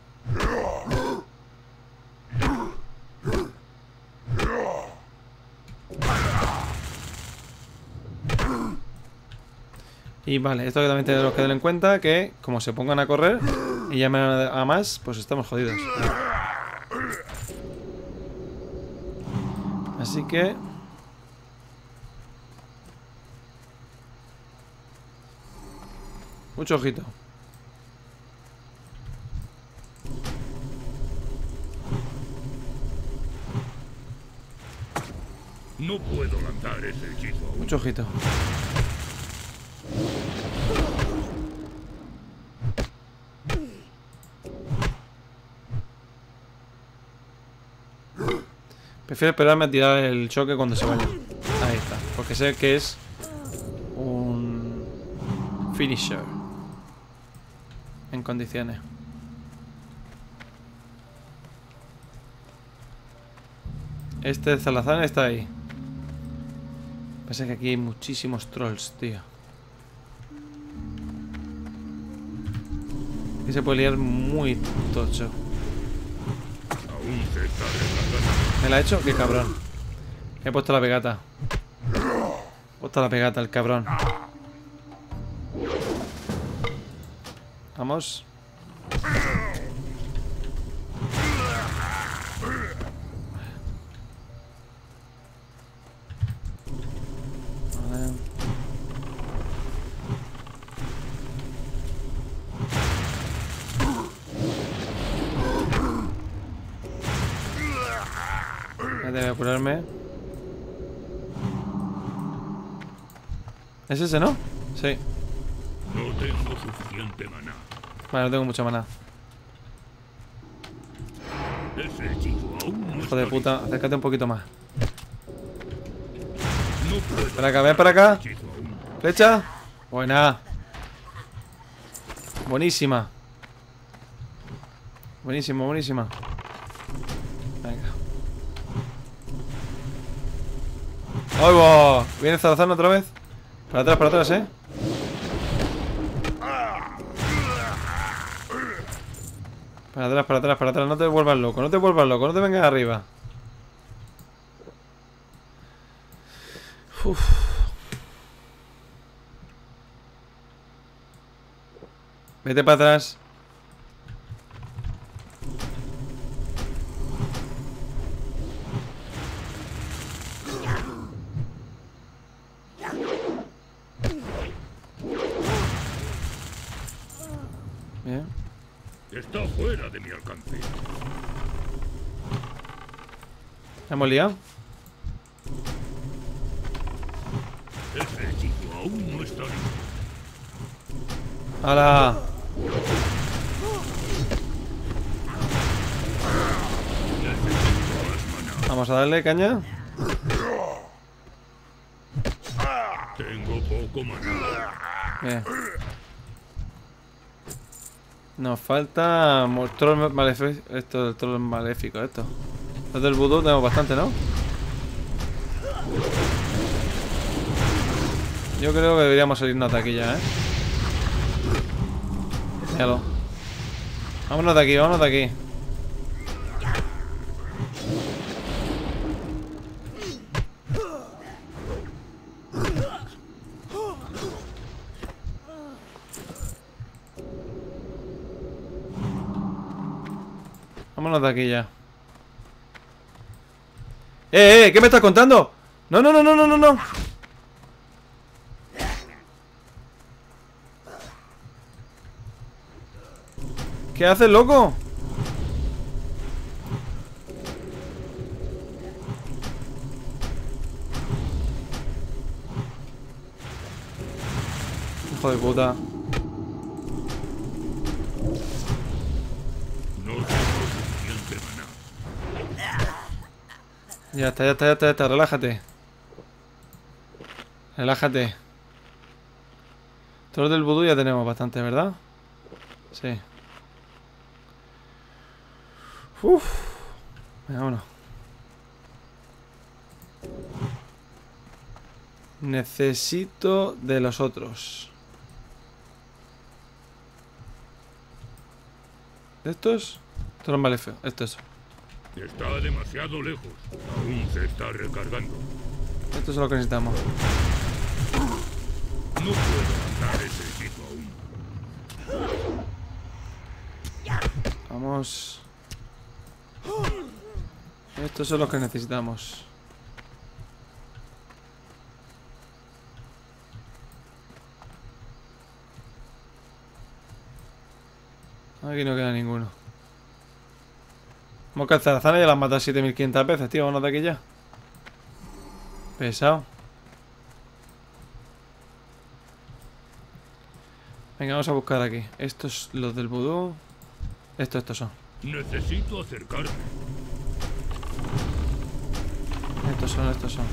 Y vale, esto que también tenemos que tener en cuenta, que como se pongan a correr y llamen a más, pues estamos jodidos. Así que... mucho ojito. No puedo lanzar ese hechizo. Mucho ojito. Prefiero esperarme a tirar el choque cuando se vaya. Ahí está. Porque sé que es un finisher en condiciones. Este Zalazán está ahí. Pasa que aquí hay muchísimos trolls, tío. Que se puede liar muy tocho. Aún se está recargando. ¿Me la ha hecho? Qué cabrón. He puesto la pegata. He puesto la pegata, el cabrón. Vamos. Vale. Ya debe apurarme. ¿Es ese, no? Sí. No tengo suficiente maná. Vale, no tengo mucha maná. Ese hechizo aún no Hijo está de puta, listo. acércate un poquito más. No puedo Para acá, ven para acá. hacer hechizo aún. Flecha. Buena. Buenísima. Buenísima, buenísima. Venga. ¡Ay, va! ¿Viene Zarazán otra vez? Para atrás, para atrás, ¿eh? Para atrás, para atrás, para atrás. No te vuelvas loco, no te vuelvas loco. No te vengas arriba. Uf. Vete para atrás. Bien. Está fuera de mi alcance. ¿La hemos liado? Ese hechizo aún no está listo. ¡Hala! Necesito más maná. Vamos a darle caña. Tengo poco maná. Bien. Nos falta mo- troll maléfico. Esto del troll maléfico, esto. Los del vudú tenemos bastante, ¿no? Yo creo que deberíamos salirnos de aquí ya, ¿eh? Míralo. Vámonos de aquí, vámonos de aquí. Vámonos de aquí ya. ¡Eh, eh! ¿Qué me estás contando? No, no, no, no, no, no, no. ¿Qué haces, loco? Hijo de puta. No tengo suficiente maná. Ya está, ya está, ya está, ya está. Relájate. Relájate. Todos del vudú ya tenemos bastante, ¿verdad? Sí. Uf. Venga, vámonos. Necesito de los otros. ¿De estos? Estos vale feo. Estos. Está demasiado lejos. Aún se está recargando. Esto es lo que necesitamos. No puedo lanzar ese hechizo aún. Vamos. Estos son los que necesitamos. Aquí no queda ninguno. Vamos que Zarazana ya la han matado siete mil quinientas veces, tío. Vámonos de aquí ya. Pesado. Venga, vamos a buscar aquí. Estos, los del vudú. Estos, estos son. Necesito acercarme. Estos son, estos son.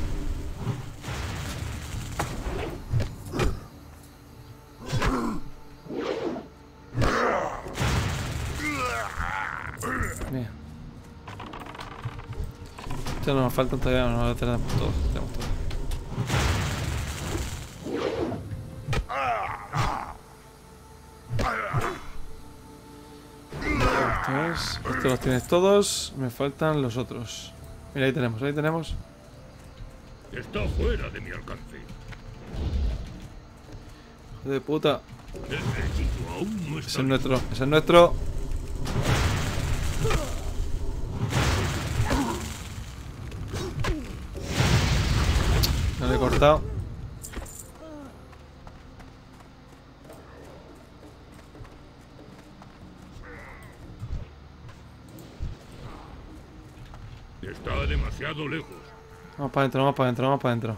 Bien. Esto no nos falta todavía, no lo tenemos todo. Tenemos todo. Esto es. Estos los tienes todos. Me faltan los otros. Mira, ahí tenemos, ahí tenemos. Está fuera de mi alcance. Hijo de puta. El hechizo aún no Ese está es nuestro, ese es nuestro. No le he cortado. Está demasiado lejos. Vamos para adentro, vamos para adentro, vamos para adentro.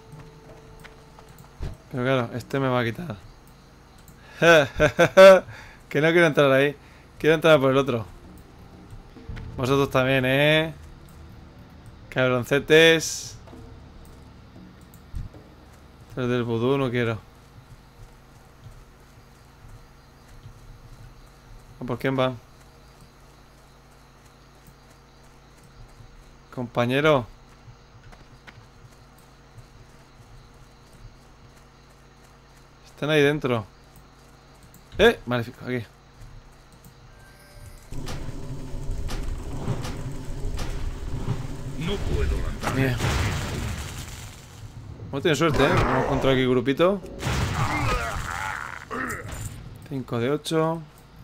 Pero claro, este me va a quitar. Que no quiero entrar ahí. Quiero entrar por el otro. Vosotros también, ¿eh? Cabroncetes. El del vudú no quiero. ¿Por quién va? Compañero. Están ahí dentro. ¡Eh! Maléfico, aquí. No puedo lanzar. Bien. No tiene suerte, ¿eh? Vamos a encontrar aquí grupito. cinco de ocho.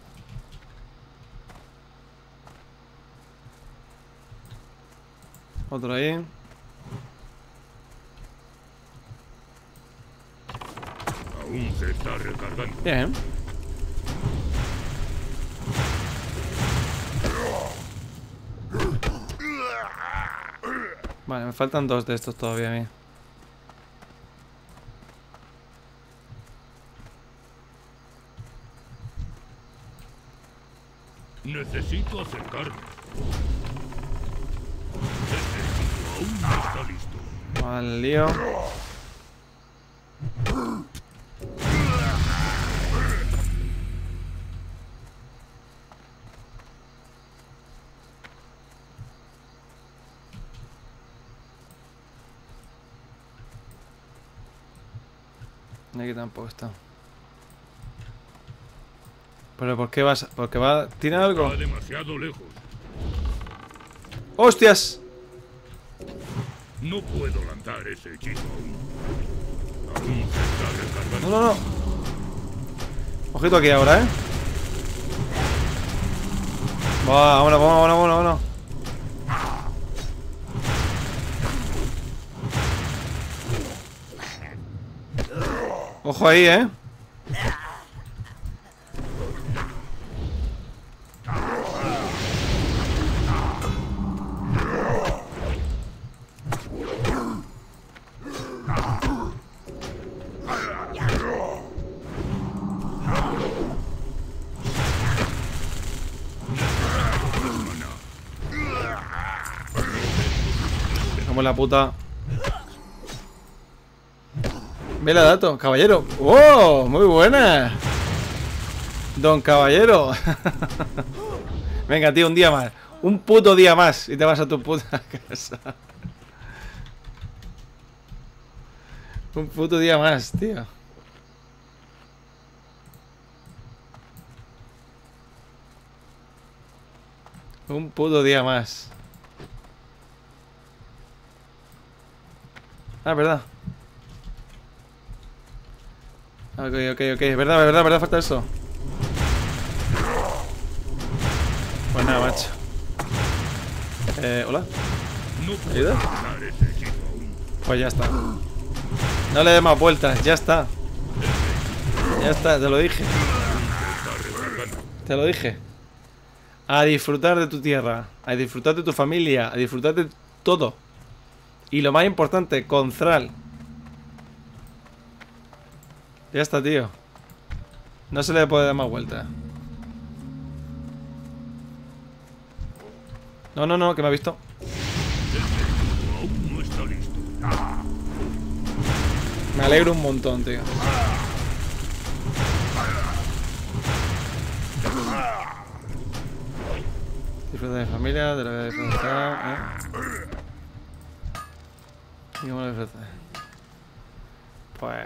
Otro ahí. Aún se está recargando. Bien. Vale, me faltan dos de estos todavía a mí. Necesito acercarme. El hechizo aún no está listo. Vale, lío. Aquí tampoco está. Pero ¿por qué vas? ¿Porque va? ¿Tiene algo? Está demasiado lejos. ¡Hostias! No puedo lanzar ese hechizo aún. Aún se está recargando. No, no, no. Ojito aquí ahora, ¿eh? Va, vámonos, vámonos, vámonos, vámonos. Ojo ahí, ¿eh? Vamos la puta. Vela dato, caballero. ¡Oh! Muy buena. Don Caballero. Venga, tío, un día más. Un puto día más y te vas a tu puta casa. Un puto día más, tío. Un puto día más. Ah, verdad. Ok, ok, ok. Es verdad, es verdad, es verdad, falta eso. Pues nada, macho. Eh, hola. No puedo ¿Ayuda? lanzar ese hechizo aún. Pues ya está. No le des más vueltas, ya está. Ya está, te lo dije. Se está recargando. Te lo dije. A disfrutar de tu tierra, a disfrutar de tu familia, a disfrutar de todo. Y lo más importante, con Thrall. Ya está, tío. No se le puede dar más vueltas. No, no, no, que me ha visto. El hechizo aún no está listo. Me alegro un montón, tío. Disfruta de mi familia, de la vida de disfrutar, ¿eh? ¿Y cómo lo disfrutas? Pues...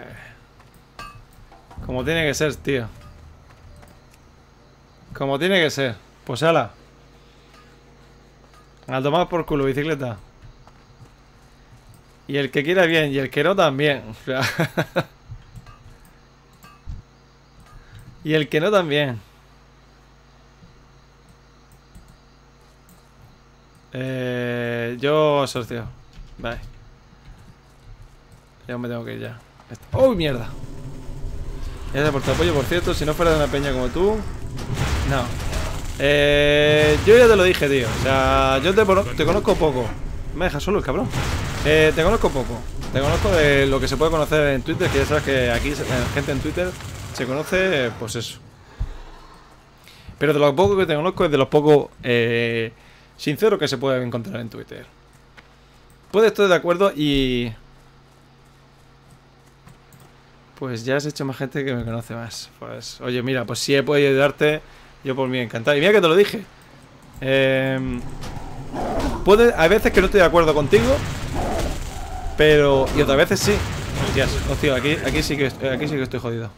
como tiene que ser, tío. Como tiene que ser. Pues ala. A tomar por culo, bicicleta. Y el que quiera bien, y el que no también. O sea, y el que no también. Eh, yo sorteo. Vale. Ya me tengo que ir ya. ¡Oh, mierda! Gracias por tu apoyo, por cierto. Si no fuera de una peña como tú. No. Eh, yo ya te lo dije, tío. O sea, yo te, te conozco poco. Me deja solo el cabrón. Eh, te conozco poco. Te conozco de lo que se puede conocer en Twitter. Que ya sabes que aquí la gente en Twitter se conoce, pues eso. Pero de lo poco que te conozco es de los poco eh, sincero que se puede encontrar en Twitter. Puede estar de acuerdo y... Pues ya has hecho más gente que me conoce más. Pues, oye, mira, pues si he podido ayudarte, yo por mí encantado. Y mira que te lo dije. Eh, puede, hay veces que no estoy de acuerdo contigo, pero... Y otras veces sí. Hostias, hostia, aquí, aquí, sí que, aquí sí que estoy jodido.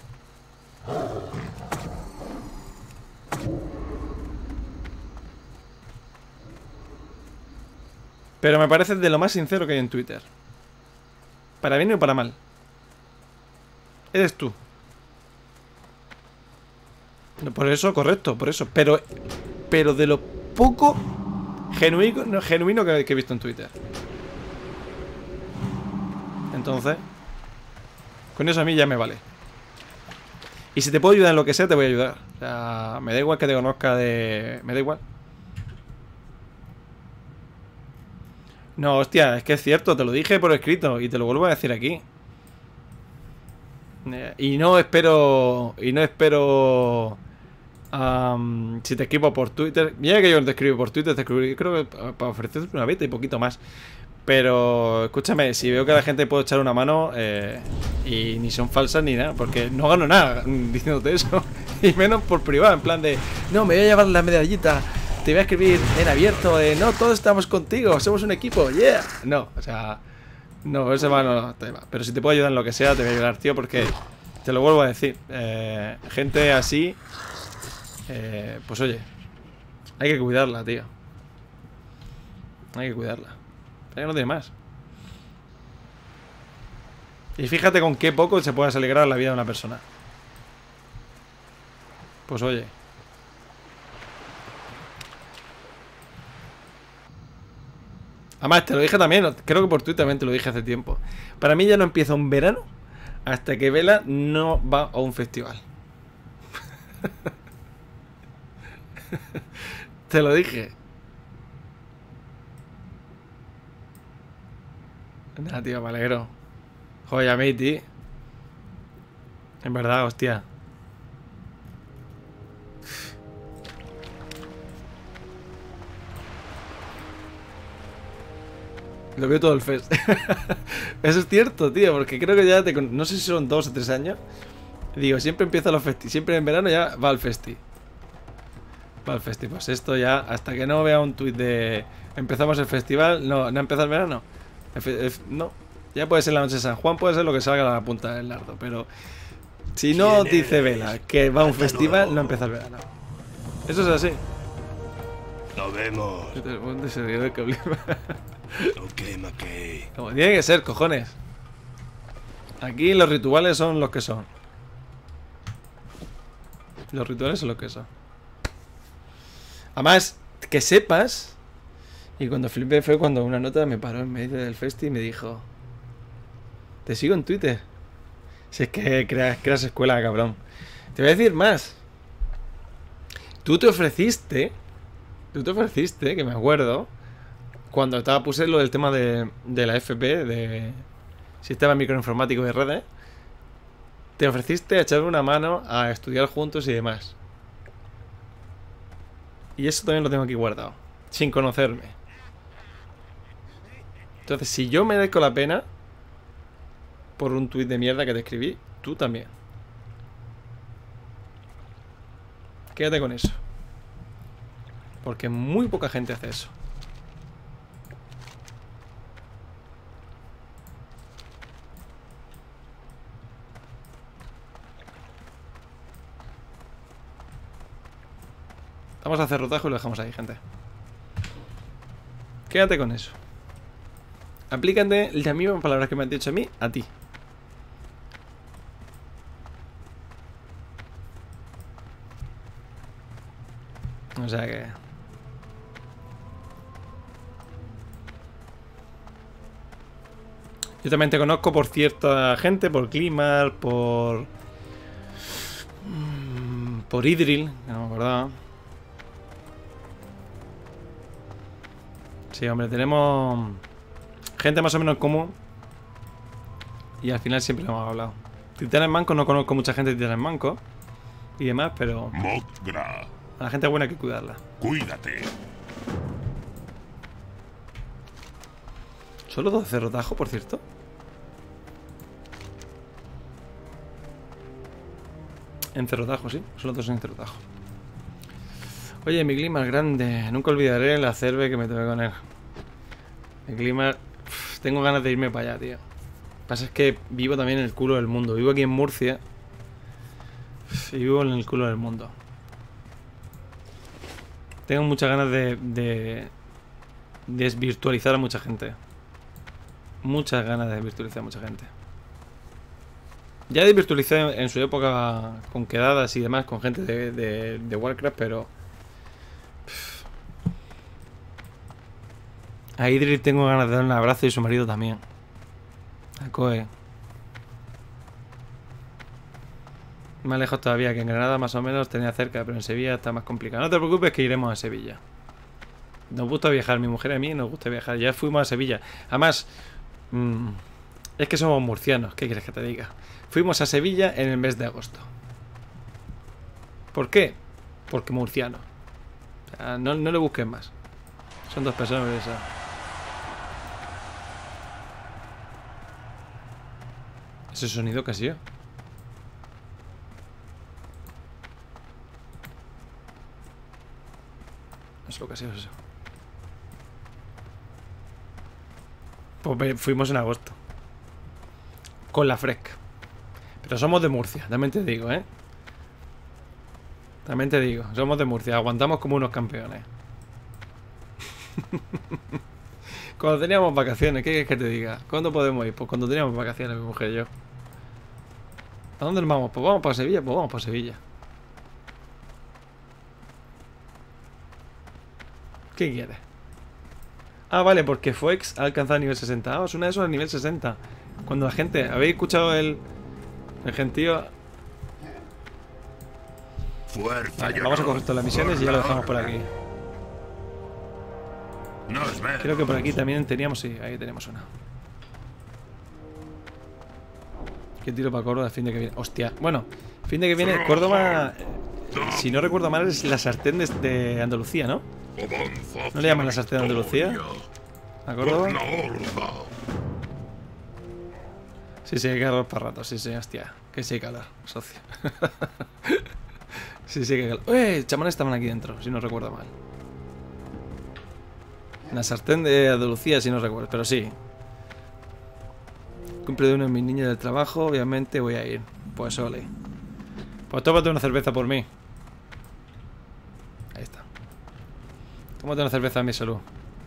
Pero me parece de lo más sincero que hay en Twitter. Para bien o para mal. Eres tú. Por eso, correcto, por eso. Pero pero de lo poco genuino, genuino que, que he visto en Twitter. Entonces, con eso a mí ya me vale. Y si te puedo ayudar en lo que sea, te voy a ayudar. O sea, me da igual que te conozca de... Me da igual. No, hostia, es que es cierto, te lo dije por escrito y te lo vuelvo a decir aquí. Y no espero... Y no espero... Um, si te escribo por Twitter... Mira que yo no te escribo por Twitter, te escribo, creo que para ofrecerte una beta y poquito más. Pero, escúchame, si veo que a la gente puedo echar una mano eh, y ni son falsas ni nada, porque no gano nada diciéndote eso. Y menos por privado, en plan de... No, me voy a llevar la medallita, te voy a escribir en abierto de... No, todos estamos contigo, somos un equipo, yeah. No, o sea... No, ese va no tema. Pero si te puedo ayudar en lo que sea, te voy a ayudar, tío, porque... Te lo vuelvo a decir. Eh, gente así... Eh, pues oye, hay que cuidarla, tío. Hay que cuidarla. Pero no tiene más. Y fíjate con qué poco se puede alegrar la vida de una persona. Pues oye. Además, te lo dije también, creo que por Twitter también te lo dije hace tiempo. Para mí ya no empieza un verano hasta que Vela no va a un festival. Te lo dije. Nada, tío, me alegro. Joder, matey. En verdad, hostia. Lo veo todo el fest. Eso es cierto, tío, porque creo que ya te... No sé si son dos o tres años. Digo, siempre empieza los festi. Siempre en verano ya va al festi. Va al festi. Pues esto ya, hasta que no vea un tuit de... Empezamos el festival. No, no empieza el verano. No. Ya puede ser la noche de San Juan, puede ser lo que salga a la punta del nardo. Pero si no dice Vela que va a un festival, no empieza el verano. Eso es así. Nos vemos. Como tiene que ser, cojones. Aquí los rituales son los que son. Los rituales son los que son. Además, que sepas. Y cuando flipé fue cuando una nota me paró en medio del festi y me dijo: te sigo en Twitter. Si es que creas, creas escuela, cabrón. Te voy a decir más. Tú te ofreciste. Tú te ofreciste, que me acuerdo. Cuando estaba puse lo del tema de, de la F P, de Sistema Microinformático de Redes. Te ofreciste a echarme una mano a estudiar juntos y demás. Y eso también lo tengo aquí guardado. Sin conocerme. Entonces, si yo merezco la pena por un tuit de mierda que te escribí, tú también. Quédate con eso. Porque muy poca gente hace eso. Vamos a hacer rotajo y lo dejamos ahí, gente. Quédate con eso. Aplícate las mismas palabras que me han dicho a mí, a ti. O sea que... Yo también te conozco por cierta gente, por Glimmer, por... Por Idril, que no me acordaba. Sí, hombre, tenemos gente más o menos común. Y al final siempre lo hemos hablado. Titanes Mancos, no conozco mucha gente de Titanes Mancos y demás, pero Mogra, a la gente buena hay que cuidarla. cuídate. Solo dos cerrotajo, por cierto. En cerrotajo, sí. Solo dos en cerrotajo. Oye, mi clima es grande. Nunca olvidaré la cerve que me tuve con él. Mi clima... Uf, tengo ganas de irme para allá, tío. Lo que pasa es que vivo también en el culo del mundo. Vivo aquí en Murcia. Uf, y vivo en el culo del mundo. Tengo muchas ganas de... de desvirtualizar a mucha gente. Muchas ganas de desvirtualizar a mucha gente. Ya desvirtualicé en su época con quedadas y demás con gente de, de, de Warcraft, pero... Pff. A Idril tengo ganas de dar un abrazo y su marido también. A Koe. Más lejos todavía, que en Granada más o menos tenía cerca, pero en Sevilla está más complicado. No te preocupes que iremos a Sevilla. Nos gusta viajar, mi mujer y a mí nos gusta viajar. Ya fuimos a Sevilla. Además... Mmm, es que somos murcianos, ¿qué quieres que te diga? Fuimos a Sevilla en el mes de agosto. ¿Por qué? Porque murciano. O sea, no, no le busques más. Son dos personas. Esa. Ese sonido que ha sido. No sé lo que ha sido eso. Pues fuimos en agosto. Con la fresca. Pero somos de Murcia, también te digo, ¿eh? También te digo, somos de Murcia. Aguantamos como unos campeones. Cuando teníamos vacaciones, ¿qué quieres que te diga? ¿Cuándo podemos ir? Pues cuando teníamos vacaciones, mi mujer y yo. ¿A dónde nos vamos? Pues vamos para Sevilla, pues vamos para Sevilla. ¿Qué quieres? Ah, vale, porque Foex ha alcanzado el nivel sesenta. Ah, es una de esos al nivel sesenta. Cuando la gente... ¿Habéis escuchado el... el gentío? Fuerza, Vale, vamos a coger todas las misiones y ya lo dejamos por aquí. Nos vemos. Creo que por aquí también teníamos... Sí, ahí tenemos una. ¿Qué tiro para Córdoba el fin de que viene? Hostia, bueno, fin de que viene Córdoba... eh, si no recuerdo mal es la sartén de, de Andalucía, ¿no? ¿No le llaman la sartén de Andalucía? ¿A Córdoba? Sí, sí, hay calor para rato, sí, sí, hostia. Que sí hay calor, socio. Sí, sí, que hay calor. ¡Eh! Chamanes estaban aquí dentro, si no recuerdo mal. La sartén de Andalucía, si no recuerdo, pero sí. Cumple de uno de mis niños del trabajo, obviamente voy a ir. Pues ole. Pues tómate una cerveza por mí. Ahí está. Tómate una cerveza a mi salud.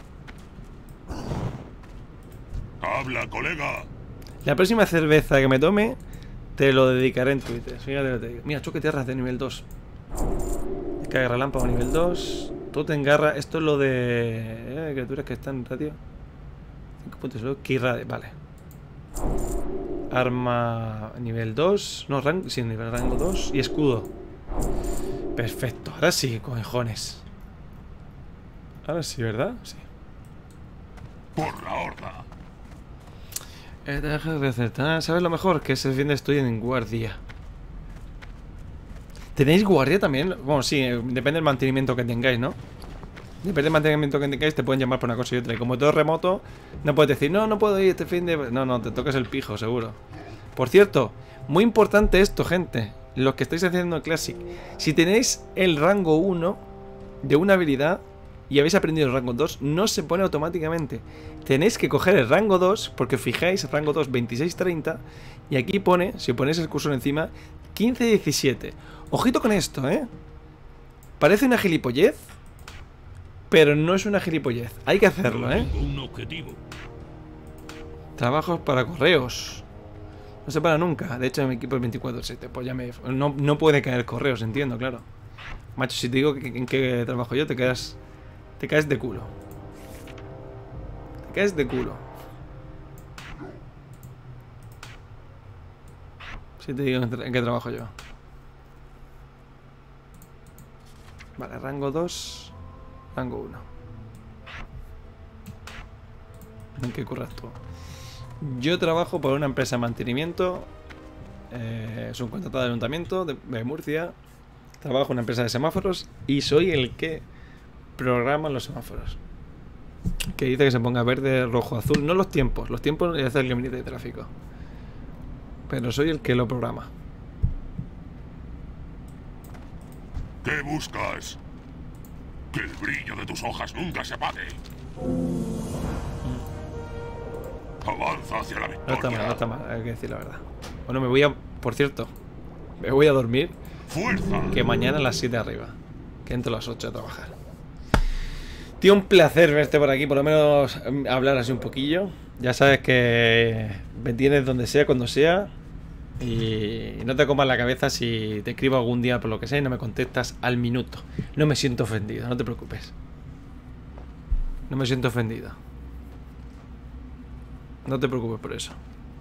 Habla, colega. La próxima cerveza que me tome te lo dedicaré en Twitter. Fíjate lo que te digo. Mira, choque tierras de nivel dos. Descarga relámpago nivel dos. Tú te engarra. Esto es lo de... Eh, criaturas que están en ratio. cinco puntos solo. Kirrade, vale. Arma nivel dos. No, rango. Sí, nivel rango dos. Y escudo. Perfecto. Ahora sí, cojones. Ahora sí, ¿verdad? Sí. Por la horda. Eh, deja de acertar. ¿Sabes lo mejor? Que ese fin de estoy en guardia. ¿Tenéis guardia también? Bueno, sí, eh, depende del mantenimiento que tengáis, ¿no? Depende del mantenimiento que tengáis, te pueden llamar por una cosa y otra. Y como todo es remoto, no puedes decir, no, no puedo ir este fin de... No, no, te tocas el pijo, seguro. Por cierto, muy importante esto, gente. Los que estáis haciendo Classic. Si tenéis el rango uno de una habilidad y habéis aprendido el rango dos, no se pone automáticamente. Tenéis que coger el rango dos, porque fijáis, rango dos, veintiséis treinta, y aquí pone, si ponéis el cursor encima, quince diecisiete. Ojito con esto, ¿eh? Parece una gilipollez, pero no es una gilipollez. Hay que hacerlo, ¿eh? Tengo un objetivo. Trabajos para correos. No se para nunca. De hecho, en mi equipo es veinticuatro siete. Pues ya me... No, no puede caer correos, entiendo, claro. Macho, si te digo que, en qué trabajo yo, te quedas... Te caes de culo. Te caes de culo. Si te digo en, tra en qué trabajo yo. Vale, rango dos. Rango uno. ¿En qué curras tú? Yo trabajo por una empresa de mantenimiento. Eh, es un contratado de ayuntamiento de, de Murcia. Trabajo en una empresa de semáforos y soy el que programa los semáforos. Que dice que se ponga verde, rojo, azul. No los tiempos. Los tiempos ya hace el gabinete de tráfico. Pero soy el que lo programa. ¿Qué buscas? Que el brillo de tus hojas nunca se apague. Avanza hacia la victoria. No está mal, no está mal, hay que decir la verdad. Bueno, me voy a... Por cierto, me voy a dormir. ¡Fuerza! Que mañana a las siete arriba. Que entro a las ocho a trabajar. Tío, un placer verte por aquí. Por lo menos hablar así un poquillo. Ya sabes que me tienes donde sea, cuando sea. Y no te comas la cabeza si te escribo algún día por lo que sea y no me contestas al minuto. No me siento ofendido, no te preocupes. No me siento ofendido. No te preocupes por eso.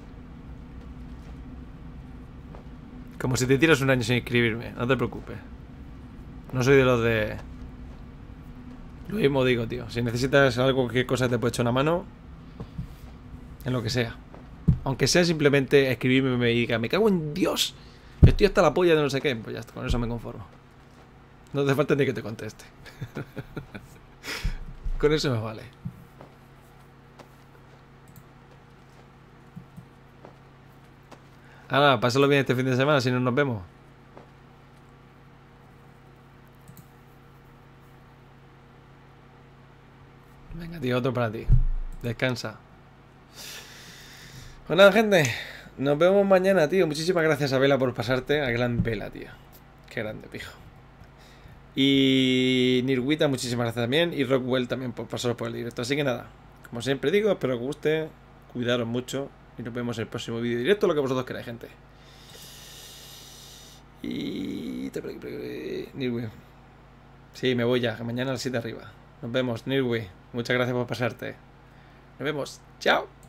Como si te tiras un año sin escribirme, no te preocupes. No soy de los de... Lo mismo digo, tío. Si necesitas algo, cualquier cosa te puedo echar una mano. En lo que sea. Aunque sea simplemente escribirme y me diga, me cago en Dios, estoy hasta la polla de no sé qué. Pues ya está, con eso me conformo. No hace falta ni que te conteste. Con eso me vale. Ah, pásalo bien este fin de semana si no nos vemos. Venga, tío, otro para ti. Descansa. Pues nada, gente. Nos vemos mañana, tío. Muchísimas gracias a Vela por pasarte. A gran Vela, tío. Qué grande, pijo. Y Nirwita, muchísimas gracias también. Y Rockwell también por pasaros por el directo. Así que nada, como siempre digo, espero que os guste. Cuidaros mucho. Y nos vemos en el próximo vídeo directo, lo que vosotros queráis, gente. Y... Nirwell. Sí, me voy ya. Que mañana a las siete arriba. Nos vemos, Nirwell. Muchas gracias por pasarte. Nos vemos. Chao.